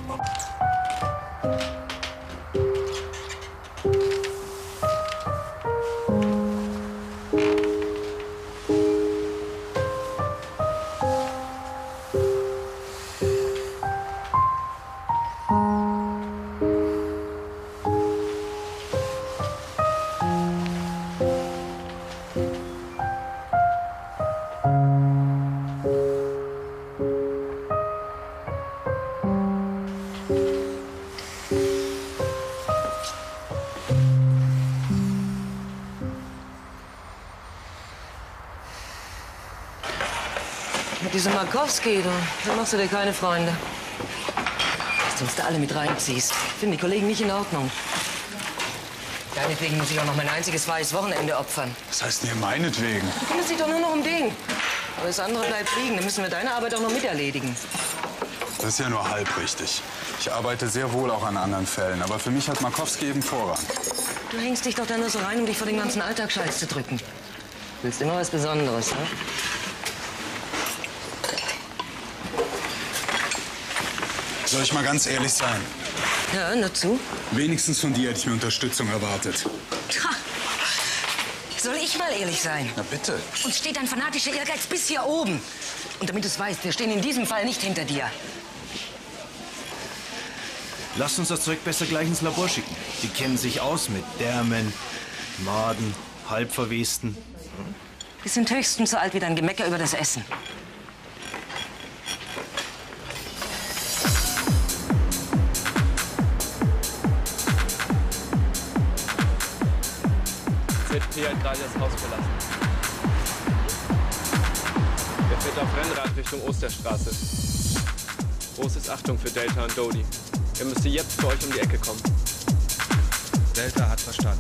Mit diesem Markowski, da machst du dir keine Freunde. Dass du uns da alle mit reinziehst, finden die Kollegen nicht in Ordnung. Deinetwegen muss ich auch noch mein einziges freies Wochenende opfern. Was heißt denn hier meinetwegen? Du kümmerst dich doch nur noch um den. Aber das andere bleibt liegen, dann müssen wir deine Arbeit auch noch miterledigen. Das ist ja nur halb richtig. Ich arbeite sehr wohl auch an anderen Fällen, aber für mich hat Markowski eben Vorrang. Du hängst dich doch da nur so rein, um dich vor den ganzen Alltagsscheiß zu drücken. Du willst immer was Besonderes, ne? Soll ich mal ganz ehrlich sein? Ja, nur zu. Wenigstens von dir hätte ich mir Unterstützung erwartet. Ha. Soll ich mal ehrlich sein? Na bitte. Uns steht ein fanatischer Ehrgeiz bis hier oben. Und damit du es weißt, wir stehen in diesem Fall nicht hinter dir. Lasst uns das Zeug besser gleich ins Labor schicken. Die kennen sich aus mit Därmen, Maden, Halbverwesten. Wir sind höchstens so alt wie dein Gemecker über das Essen. ZP hat gerade das Haus verlassen. Er fährt auf Rennrad Richtung Osterstraße. Großes Achtung für Delta und Dodi. Er müsste jetzt für euch um die Ecke kommen. Delta hat verstanden.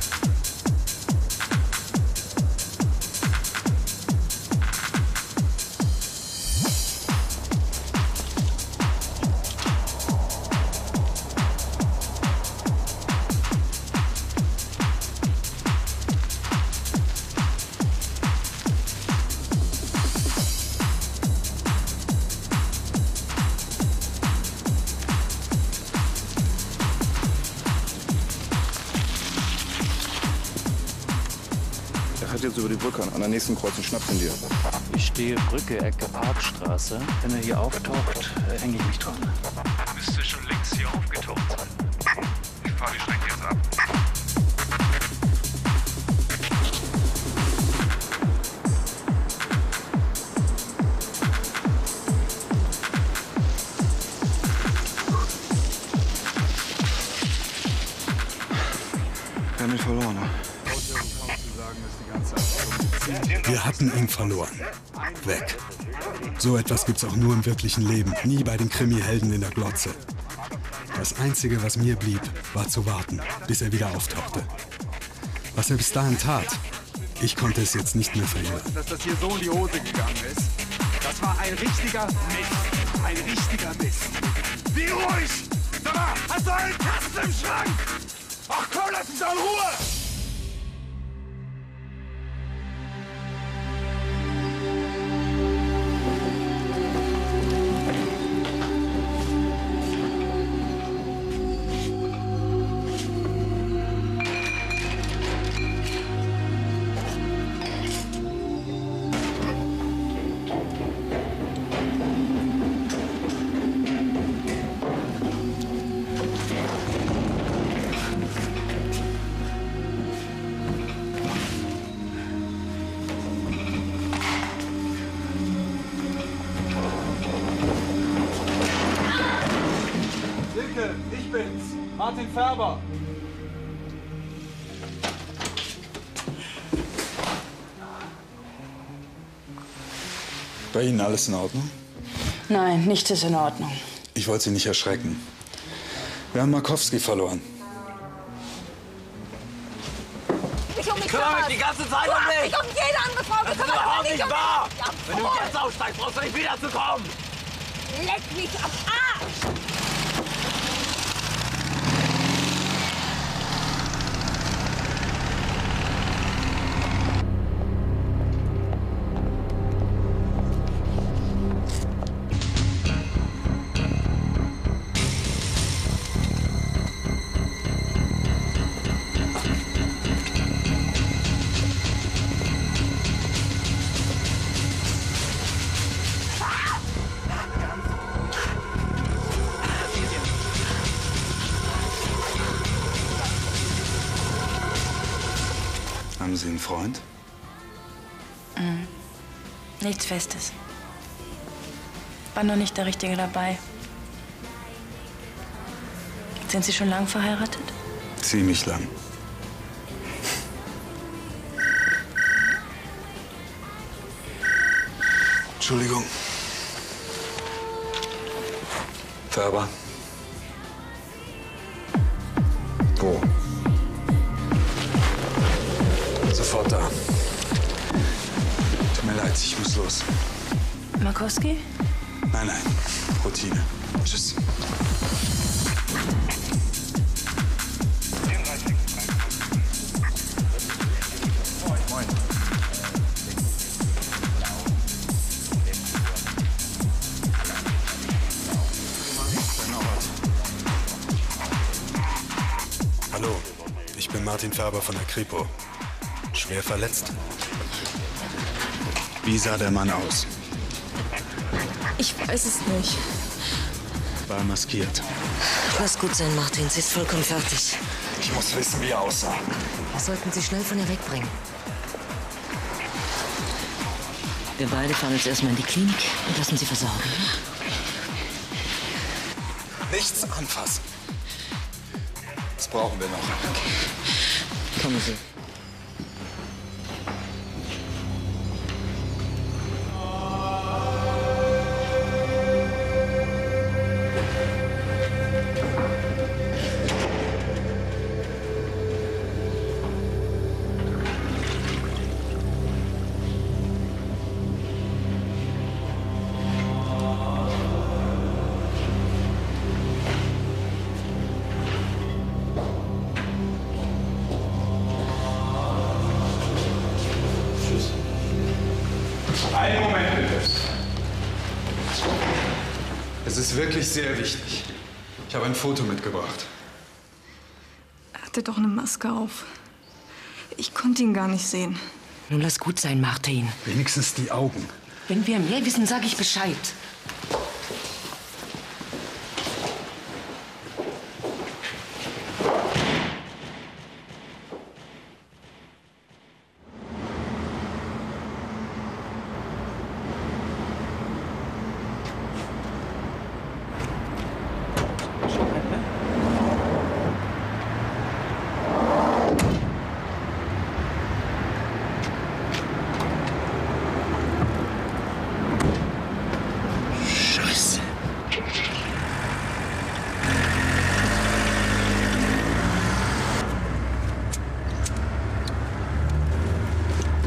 Jetzt über die Brücke an der nächsten Kreuzung schnappt ihn dir. Ich stehe Brücke, Ecke Parkstraße. Wenn er hier auftaucht, hänge ich mich dran. Müsste schon längst hier aufgetaucht sein. Ich fahre die Strecke jetzt ab. verloren. Wir hatten ihn verloren. Weg. So etwas gibt's auch nur im wirklichen Leben, nie bei den Krimi-Helden in der Glotze. Das Einzige, was mir blieb, war zu warten, bis er wieder auftauchte. Was er bis dahin tat, ich konnte es jetzt nicht mehr verhindern. Dass das hier so in die Hose gegangen ist, das war ein richtiger Mist. Ein richtiger Mist. Wie ruhig! Sag mal, hast du einen Kasten im Schrank? Ach komm, lass mich doch in Ruhe! Ich bin's, Martin Färber. Bei Ihnen alles in Ordnung? Nein, nichts ist in Ordnung. Ich wollte Sie nicht erschrecken. Wir haben Markowski verloren. Ich um mich kümmere mich die ganze Zeit um dich. Ich um jede andere Frau Das ist gekümmert, aber überhaupt nicht nicht um wahr. dich. Wenn du jetzt aussteigst, brauchst du nicht wiederzukommen. Leck mich am Arsch! Haben Sie einen Freund? Nichts Festes. War noch nicht der Richtige dabei. Sind Sie schon lang verheiratet? Ziemlich lang. Entschuldigung. Färber. Wo? Sofort da. Tut mir leid, ich muss los. Markowski? Nein, nein. Routine. Tschüss. Moin. Hallo, ich bin Martin Färber von der Kripo. Schwer verletzt. Wie sah der Mann aus? Ich weiß es nicht. War maskiert. Lass gut sein, Martin. Sie ist vollkommen fertig. Ich muss wissen, wie er aussah. Wir sollten sie schnell von ihr wegbringen. Wir beide fahren jetzt erstmal in die Klinik und lassen sie versorgen. Nichts anfassen. Das brauchen wir noch. Kommen Sie. Einen Moment bitte. Es ist wirklich sehr wichtig. Ich habe ein Foto mitgebracht. Er hatte doch eine Maske auf. Ich konnte ihn gar nicht sehen. Nun lass gut sein, Martin. Wenigstens die Augen. Wenn wir mehr wissen, sage ich Bescheid.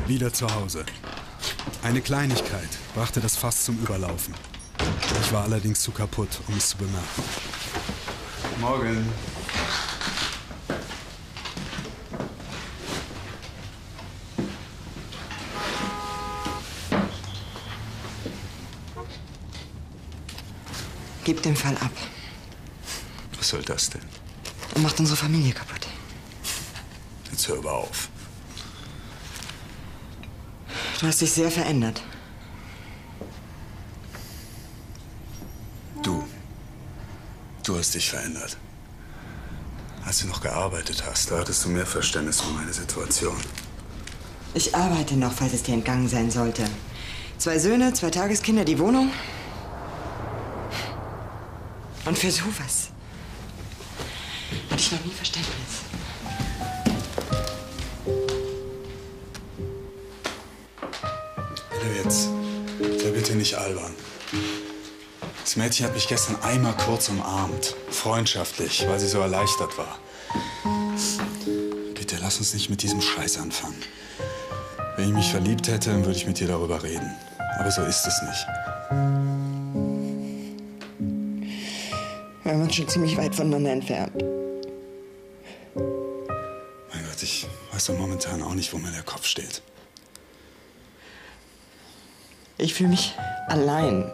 Wieder zu Hause. Eine Kleinigkeit brachte das Fass zum Überlaufen. Ich war allerdings zu kaputt, um es zu bemerken. Morgen. Gib den Fall ab. Was soll das denn? Er macht unsere Familie kaputt. Jetzt hör aber auf. Du hast dich sehr verändert. Du hast dich verändert. Als du noch gearbeitet hast, da hattest du mehr Verständnis für meine Situation. Ich arbeite noch, falls es dir entgangen sein sollte. 2 Söhne, 2 Tageskinder, die Wohnung. Und für sowas hatte ich noch nie Verständnis. Jetzt, sei bitte nicht albern. Das Mädchen hat mich gestern einmal kurz umarmt. Freundschaftlich, weil sie so erleichtert war. Bitte, lass uns nicht mit diesem Scheiß anfangen. Wenn ich mich verliebt hätte, dann würde ich mit dir darüber reden. Aber so ist es nicht. Wir waren schon ziemlich weit voneinander entfernt. Mein Gott, ich weiß doch momentan auch nicht, wo mir der Kopf steht. Ich fühle mich allein.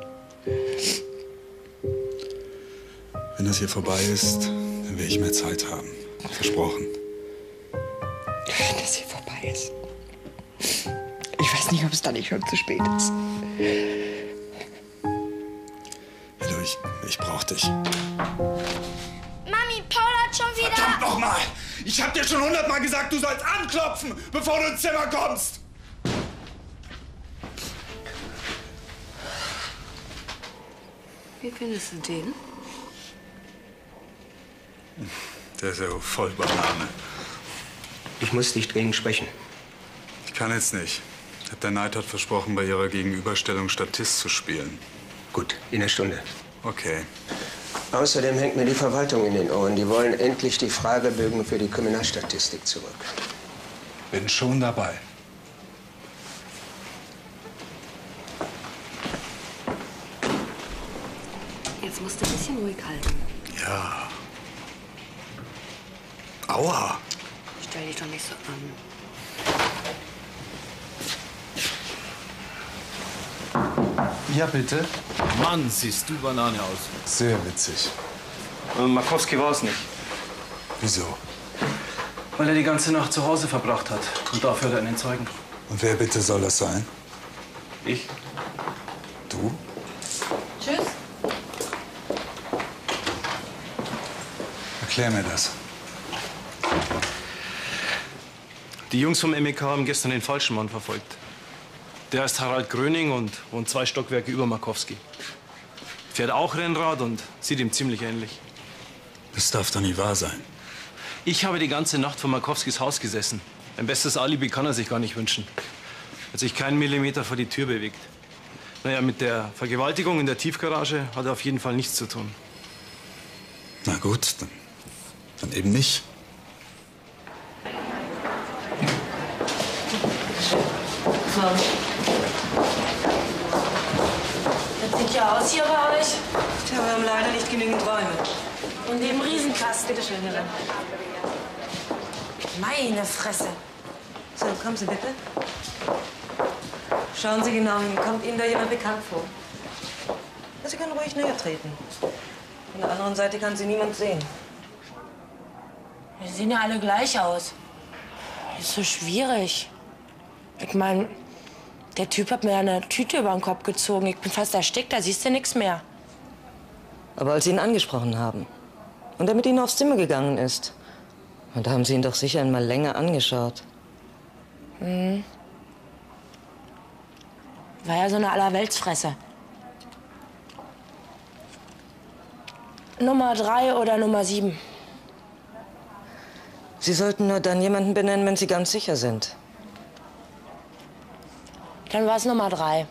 Wenn das hier vorbei ist, dann will ich mehr Zeit haben. Versprochen. Wenn das hier vorbei ist. Ich weiß nicht, ob es dann nicht schon zu spät ist. Edo, ich brauch dich. Mami, Paul hat schon wieder... Verdammt nochmal! Ich hab dir schon 100-mal gesagt, du sollst anklopfen, bevor du ins Zimmer kommst! Wie findest du den? Der ist ja voll Banane. Ich muss dich dringend sprechen. Ich kann jetzt nicht. Der Neidhardt versprochen, bei ihrer Gegenüberstellung Statist zu spielen. Gut, in einer Stunde. Okay. Außerdem hängt mir die Verwaltung in den Ohren. Die wollen endlich die Fragebögen für die Kriminalstatistik zurück. Bin schon dabei. Jetzt musst du ein bisschen ruhig halten. Ja. Aua. Stell dich doch nicht so an. Ja, bitte. Mann, siehst du Banane aus. Sehr witzig. Markowski war es nicht. Wieso? Weil er die ganze Nacht zu Hause verbracht hat. Und dafür hat er einen Zeugen. Und wer bitte soll das sein? Ich. Du? Tschüss. Erklär mir das. Die Jungs vom MEK haben gestern den falschen Mann verfolgt. Der heißt Harald Gröning und wohnt 2 Stockwerke über Markowski. Fährt auch Rennrad und sieht ihm ziemlich ähnlich. Das darf doch nicht wahr sein. Ich habe die ganze Nacht vor Markowskis Haus gesessen. Ein bestes Alibi kann er sich gar nicht wünschen. Hat sich keinen Millimeter vor die Tür bewegt. Naja, mit der Vergewaltigung in der Tiefgarage hat er auf jeden Fall nichts zu tun. Na gut, dann eben nicht. So. Das sieht ja aus hier bei euch. Tja, wir haben leider nicht genügend Räume. Und neben Riesenkasten. Bitte schön, Herr. Meine Fresse. So, kommen Sie bitte. Schauen Sie genau hin. Kommt Ihnen da jemand bekannt vor? Sie können ruhig näher treten. Von der anderen Seite kann Sie niemand sehen. Die sehen ja alle gleich aus. Das ist so schwierig. Ich meine, der Typ hat mir eine Tüte über den Kopf gezogen. Ich bin fast erstickt, da siehst du nichts mehr. Aber als Sie ihn angesprochen haben und er mit Ihnen aufs Zimmer gegangen ist, und da haben Sie ihn doch sicher einmal länger angeschaut. Mhm. War ja so eine Allerweltsfresse. Nummer 3 oder Nummer 7? Sie sollten nur dann jemanden benennen, wenn Sie ganz sicher sind. Dann war es Nummer 3.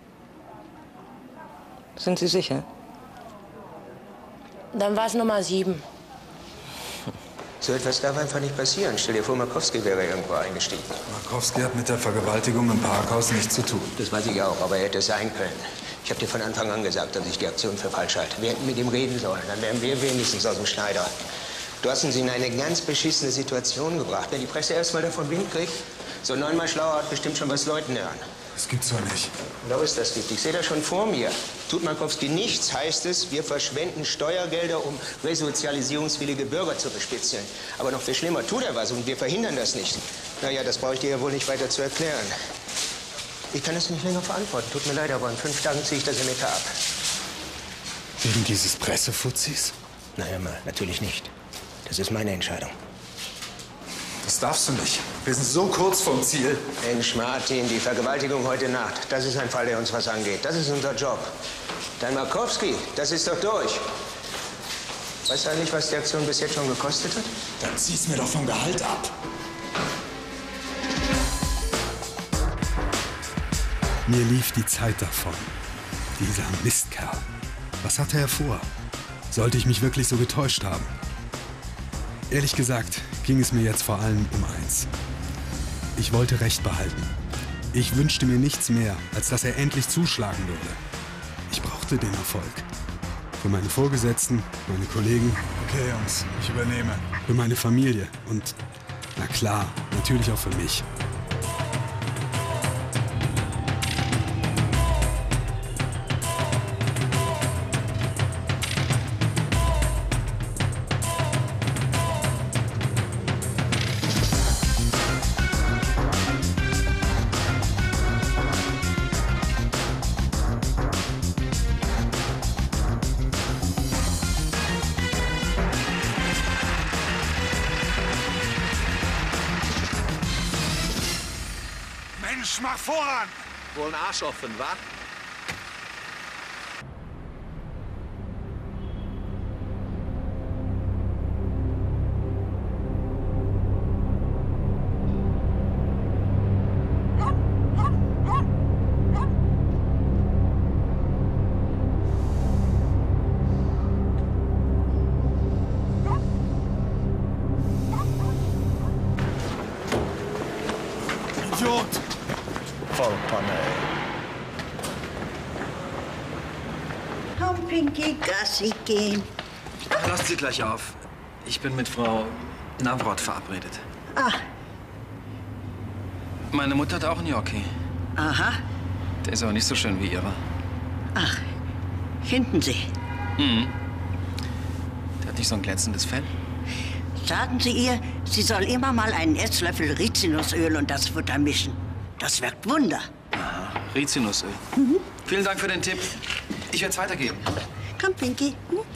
Sind Sie sicher? Dann war es Nummer 7. So etwas darf einfach nicht passieren. Stell dir vor, Markowski wäre irgendwo eingestiegen. Markowski hat mit der Vergewaltigung im Parkhaus nichts zu tun. Das weiß ich auch, aber er hätte es sein können. Ich habe dir von Anfang an gesagt, dass ich die Aktion für falsch halte. Wir hätten mit ihm reden sollen, dann wären wir wenigstens aus dem Schneider. Du hast uns in eine ganz beschissene Situation gebracht. Wenn die Presse erst mal davon Wind kriegt, so 9-mal schlauer hat bestimmt schon was Leuten hören. Das gibt's doch nicht. Doch ist das gibt. Ich sehe das schon vor mir. Tut Markowski nichts, heißt es, wir verschwenden Steuergelder, um resozialisierungswillige Bürger zu bespitzeln. Aber noch viel schlimmer, tut er was und wir verhindern das nicht. Naja, das brauche ich dir ja wohl nicht weiter zu erklären. Ich kann das nicht länger verantworten. Tut mir leid, aber in 5 Tagen ziehe ich das Ermittler ab. Wegen dieses Pressefuzis? Na hör mal, natürlich nicht. Das ist meine Entscheidung. Das darfst du nicht. Wir sind so kurz vom Ziel. Mensch, Martin, die Vergewaltigung heute Nacht, das ist ein Fall, der uns was angeht. Das ist unser Job. Dein Markowski, das ist doch durch. Weißt du eigentlich, was die Aktion bis jetzt schon gekostet hat? Dann zieh's mir doch vom Gehalt ab. Mir lief die Zeit davon. Dieser Mistkerl. Was hatte er vor? Sollte ich mich wirklich so getäuscht haben? Ehrlich gesagt ging es mir jetzt vor allem um eins. Ich wollte Recht behalten. Ich wünschte mir nichts mehr, als dass er endlich zuschlagen würde. Ich brauchte den Erfolg. Für meine Vorgesetzten, meine Kollegen. Okay, Jungs, ich übernehme. Für meine Familie und, na klar, natürlich auch für mich. Mensch, mach voran! Wohl ein Arsch offen, wa? Idiot! Vollpanne. Komm, Pinky, Gassi gehen. Lassen Sie gleich auf. Ich bin mit Frau Navrat verabredet. Ah, Meine Mutter hat auch einen Gnocchi. aha. Der ist aber nicht so schön wie Ihrer. Ach, finden Sie. Mhm. Der hat nicht so ein glänzendes Fell. Sagen Sie ihr, sie soll immer mal einen Esslöffel Rizinusöl und das Futter mischen. Das wirkt Wunder. Aha, Rizinusöl. Vielen Dank für den Tipp. Ich werde es weitergeben. Komm, Pinky.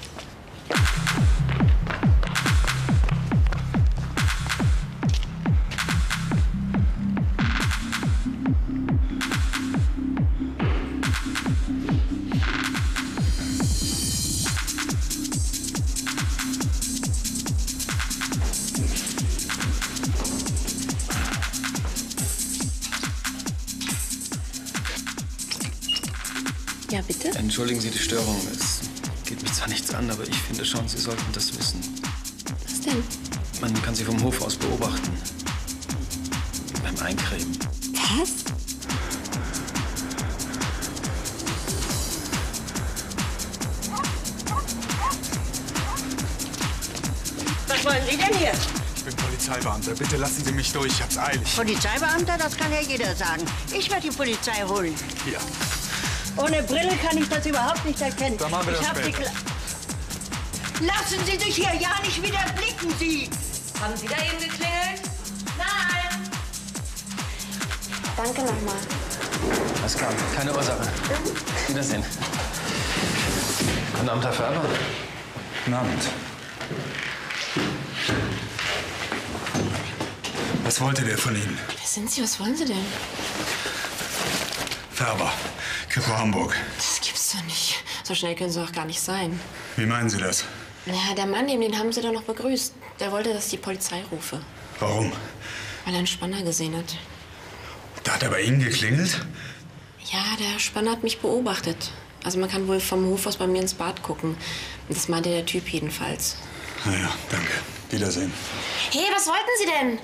Ja, bitte? Entschuldigen Sie die Störung. Es geht mich zwar nichts an, aber ich finde schon, Sie sollten das wissen. Was denn? Man kann Sie vom Hof aus beobachten. Beim Eincremen. Was? Was wollen Sie denn hier? Ich bin Polizeibeamter. Bitte lassen Sie mich durch. Ich hab's eilig. Polizeibeamter, das kann ja jeder sagen. Ich werde die Polizei holen. Hier. Ohne Brille kann ich das überhaupt nicht erkennen. Dann machen wir das Ich hab später. Lassen Sie sich hier ja nicht wieder blicken, Sie! Haben Sie da eben geklingelt? Nein! Danke nochmal. Alles klar, keine Ursache. Wiedersehen. Guten Abend, Herr Färber. Guten Abend. Was wollte der von Ihnen? Wer sind Sie? Was wollen Sie denn? Färber, Kripo Hamburg. Das gibt's doch nicht. So schnell können Sie doch gar nicht sein. Wie meinen Sie das? Na, der Mann, den haben Sie doch noch begrüßt. Der wollte, dass ich die Polizei rufe. Warum? Weil er einen Spanner gesehen hat. Da hat er bei Ihnen geklingelt? Ja, der Spanner hat mich beobachtet. Also man kann wohl vom Hof aus bei mir ins Bad gucken. Und das meinte der Typ jedenfalls. Na ja, danke. Wiedersehen. Hey, was wollten Sie denn?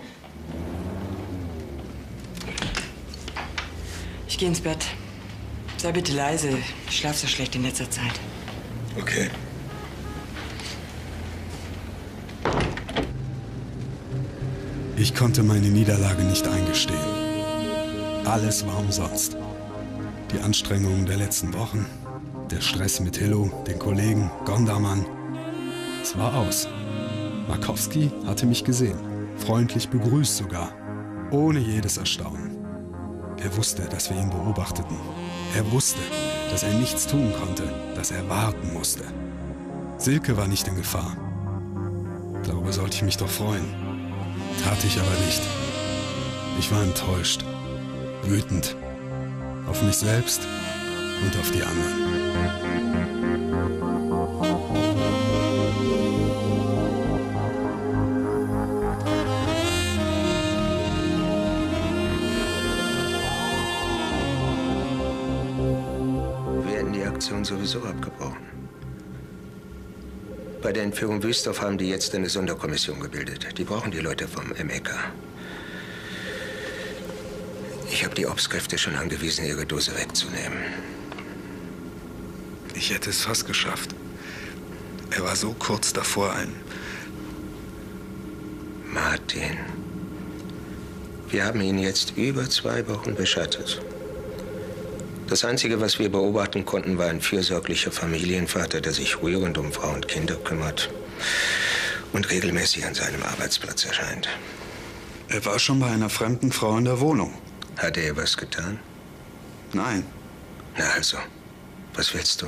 Ich gehe ins Bett. Sei bitte leise. Ich schlafe so schlecht in letzter Zeit. Okay. Ich konnte meine Niederlage nicht eingestehen. Alles war umsonst. Die Anstrengungen der letzten Wochen, der Stress mit Hillo, den Kollegen, Gondamann. Es war aus. Markowski hatte mich gesehen, freundlich begrüßt sogar, ohne jedes Erstaunen. Er wusste, dass wir ihn beobachteten. Er wusste, dass er nichts tun konnte, dass er warten musste. Silke war nicht in Gefahr. Darüber sollte ich mich doch freuen. Tat ich aber nicht. Ich war enttäuscht, wütend. Auf mich selbst und auf die anderen. Sowieso abgebrochen. Bei der Entführung Wüstorf haben die jetzt eine Sonderkommission gebildet. Die brauchen die Leute vom MEK. Ich habe die Obskräfte schon angewiesen, ihre Dose wegzunehmen. Ich hätte es fast geschafft. Er war so kurz davor, Martin. Wir haben ihn jetzt über 2 Wochen beschattet. Das Einzige, was wir beobachten konnten, war ein fürsorglicher Familienvater, der sich rührend um Frau und Kinder kümmert und regelmäßig an seinem Arbeitsplatz erscheint. Er war schon bei einer fremden Frau in der Wohnung. Hat er ihr was getan? Nein. Na also, was willst du?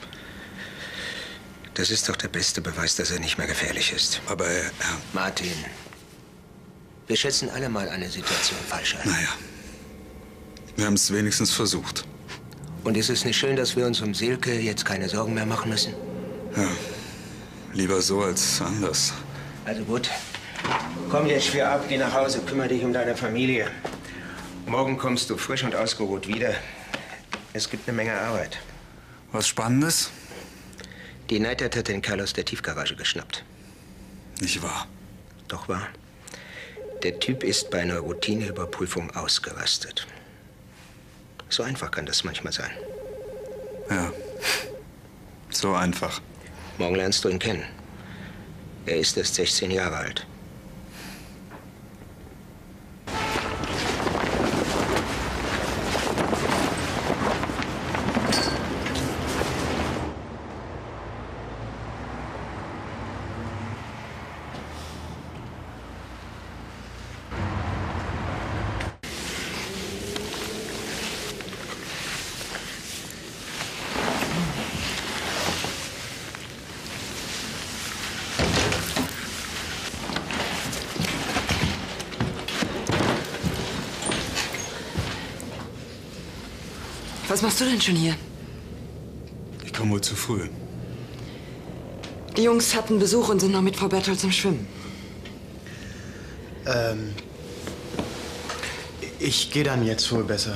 Das ist doch der beste Beweis, dass er nicht mehr gefährlich ist. Aber Martin, wir schätzen alle mal eine Situation falsch ein. Naja, wir haben es wenigstens versucht. Und ist es nicht schön, dass wir uns um Silke jetzt keine Sorgen mehr machen müssen? Ja, lieber so als anders. Also gut. Komm jetzt schwer ab, geh nach Hause, kümmere dich um deine Familie. Morgen kommst du frisch und ausgeruht wieder. Es gibt eine Menge Arbeit. Was Spannendes? Die Neidert hat den Kerl aus der Tiefgarage geschnappt. Nicht wahr? Doch wahr. Der Typ ist bei einer Routineüberprüfung ausgerastet. So einfach kann das manchmal sein. Ja, so einfach. Morgen lernst du ihn kennen. Er ist erst 16 Jahre alt. Was machst du denn schon hier? Ich komme wohl zu früh. Die Jungs hatten Besuch und sind noch mit Frau Berthold zum Schwimmen. Ich gehe dann jetzt wohl besser.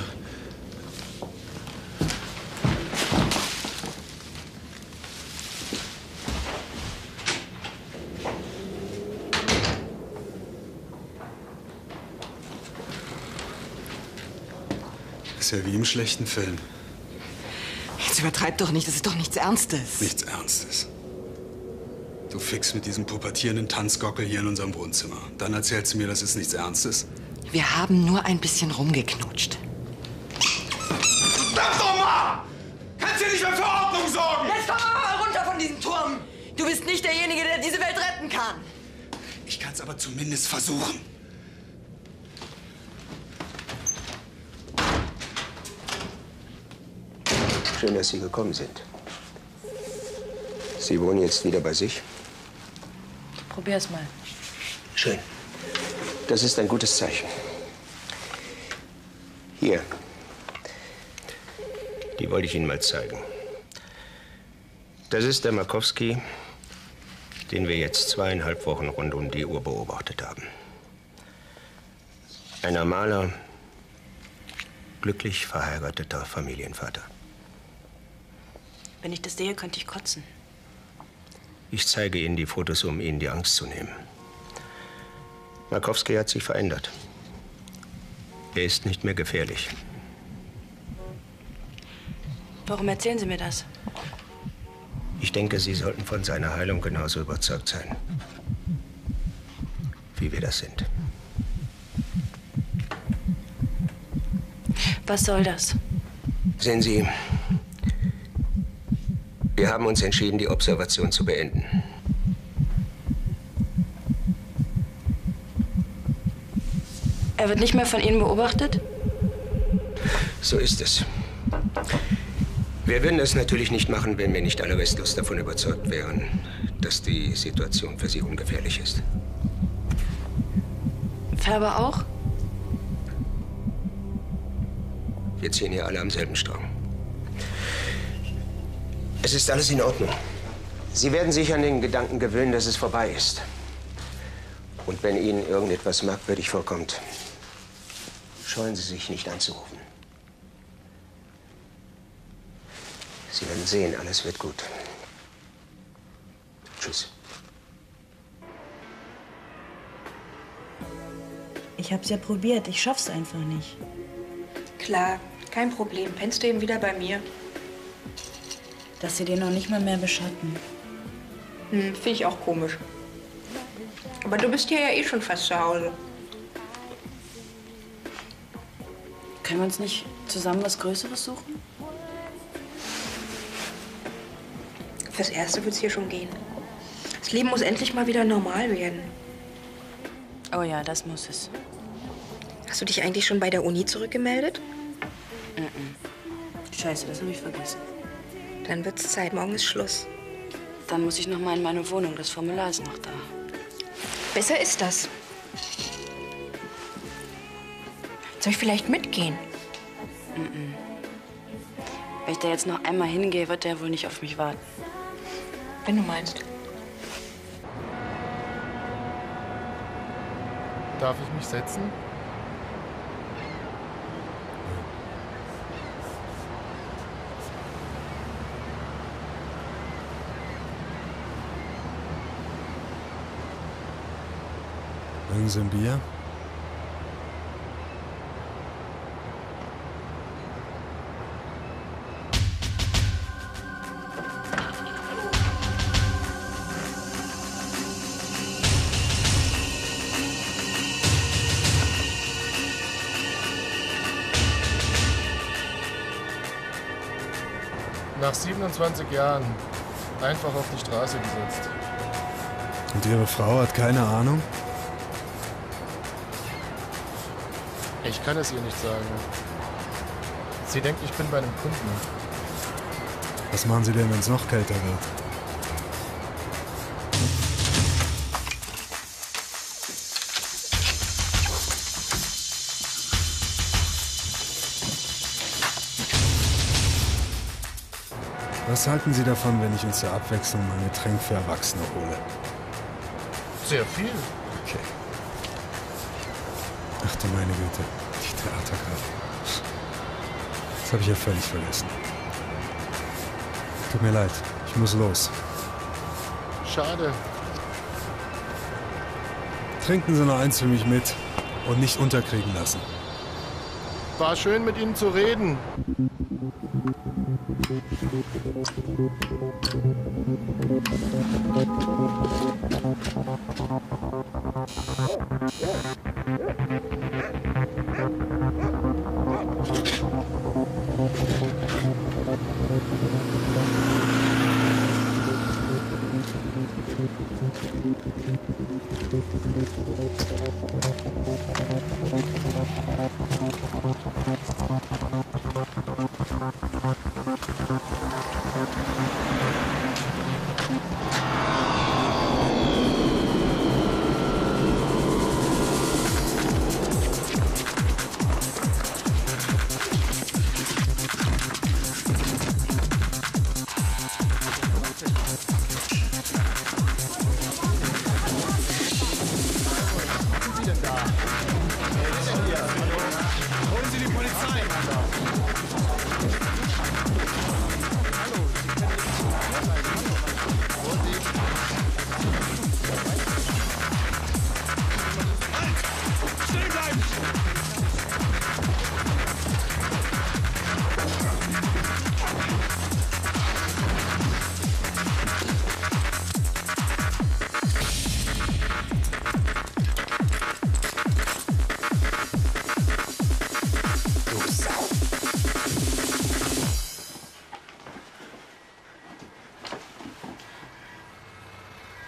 Ist ja wie im schlechten Film. Jetzt übertreib doch nicht, das ist doch nichts Ernstes. Nichts Ernstes. Du fixst mit diesem pubertierenden Tanzgockel hier in unserem Wohnzimmer. Dann erzählst du mir, das ist nichts Ernstes. Wir haben nur ein bisschen rumgeknutscht. Sag doch mal! Kannst du nicht mehr für Ordnung sorgen? Jetzt komm mal runter von diesem Turm! Du bist nicht derjenige, der diese Welt retten kann. Ich kann's aber zumindest versuchen. Schön, dass Sie gekommen sind. Sie wohnen jetzt wieder bei sich? Probier's mal. Schön. Das ist ein gutes Zeichen. Hier. Die wollte ich Ihnen mal zeigen. Das ist der Markowski, den wir jetzt 2,5 Wochen rund um die Uhr beobachtet haben. Ein normaler, glücklich verheirateter Familienvater. Wenn ich das sehe, könnte ich kotzen. Ich zeige Ihnen die Fotos, um Ihnen die Angst zu nehmen. Markowski hat sich verändert. Er ist nicht mehr gefährlich. Warum erzählen Sie mir das? Ich denke, Sie sollten von seiner Heilung genauso überzeugt sein, wie wir das sind. Was soll das? Sehen Sie, wir haben uns entschieden, die Observation zu beenden. Er wird nicht mehr von Ihnen beobachtet? So ist es. Wir würden es natürlich nicht machen, wenn wir nicht alle restlos davon überzeugt wären, dass die Situation für Sie ungefährlich ist. Färber auch? Wir ziehen hier alle am selben Strang. Es ist alles in Ordnung. Sie werden sich an den Gedanken gewöhnen, dass es vorbei ist. Und wenn Ihnen irgendetwas merkwürdig vorkommt, scheuen Sie sich nicht anzurufen. Sie werden sehen, alles wird gut. Tschüss. Ich hab's ja probiert. Ich schaff's einfach nicht. Klar, kein Problem. Pennst du eben wieder bei mir? Dass Sie den noch nicht mal mehr beschatten. Finde ich auch komisch. Aber du bist hier ja eh schon fast zu Hause. Können wir uns nicht zusammen was Größeres suchen? Fürs Erste wird's hier schon gehen. Das Leben muss endlich mal wieder normal werden. Oh ja, das muss es. Hast du dich eigentlich schon bei der Uni zurückgemeldet? Scheiße, das habe ich vergessen. Dann wird's Zeit. Morgen ist Schluss. Dann muss ich noch mal in meine Wohnung. Das Formular ist noch da. Besser ist das. Soll ich vielleicht mitgehen? Wenn ich da jetzt noch einmal hingehe, wird der wohl nicht auf mich warten. Wenn du meinst. Darf ich mich setzen? Mögen Sie ein Bier? Nach 27 Jahren einfach auf die Straße gesetzt. Und Ihre Frau hat keine Ahnung? Ich kann es ihr nicht sagen. Sie denkt, ich bin bei einem Kunden. Was machen Sie denn, wenn es noch kälter wird? Was halten Sie davon, wenn ich uns zur Abwechslung mal ein Getränk für Erwachsene hole? Sehr viel. Okay. Ach du meine Güte, die Theaterkarte. Das habe ich ja völlig vergessen. Tut mir leid, ich muss los. Schade. Trinken Sie noch eins für mich mit und nicht unterkriegen lassen. War schön, mit Ihnen zu reden.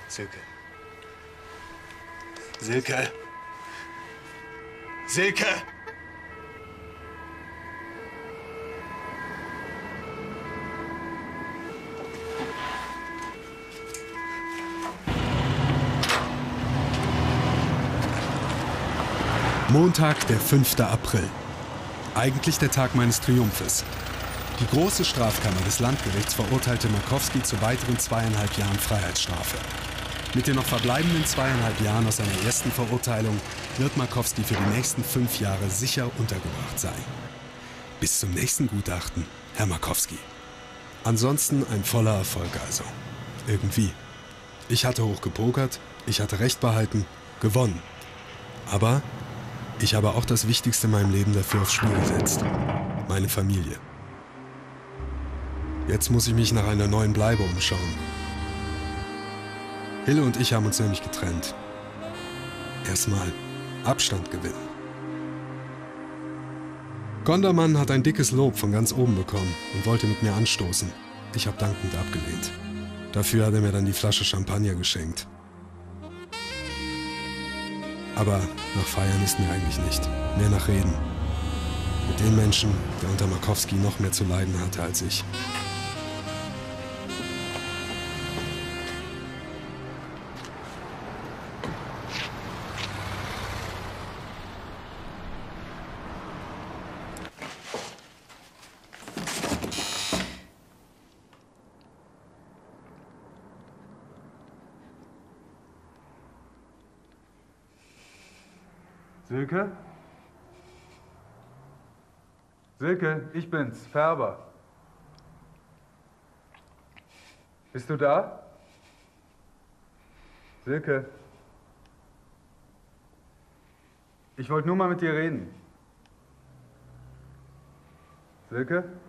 Silke. Silke. Silke! Montag, der 5. April. Eigentlich der Tag meines Triumphes. Die große Strafkammer des Landgerichts verurteilte Markowski zu weiteren 2,5 Jahren Freiheitsstrafe. Mit den noch verbleibenden 2,5 Jahren aus seiner ersten Verurteilung wird Markowski für die nächsten 5 Jahre sicher untergebracht sein. Bis zum nächsten Gutachten, Herr Markowski. Ansonsten ein voller Erfolg also. Irgendwie. Ich hatte hoch gepokert, ich hatte Recht behalten, gewonnen. Aber ich habe auch das Wichtigste in meinem Leben dafür aufs Spiel gesetzt. Meine Familie. Jetzt muss ich mich nach einer neuen Bleibe umschauen. Hille und ich haben uns nämlich getrennt. Erstmal Abstand gewinnen. Gondermann hat ein dickes Lob von ganz oben bekommen und wollte mit mir anstoßen. Ich habe dankend abgelehnt. Dafür hat er mir dann die Flasche Champagner geschenkt. Aber nach Feiern ist mir eigentlich nicht. Mehr nach Reden. Mit dem Menschen, der unter Markowski noch mehr zu leiden hatte als ich. Silke? Silke, ich bin's, Färber. Bist du da? Silke? Ich wollte nur mal mit dir reden. Silke?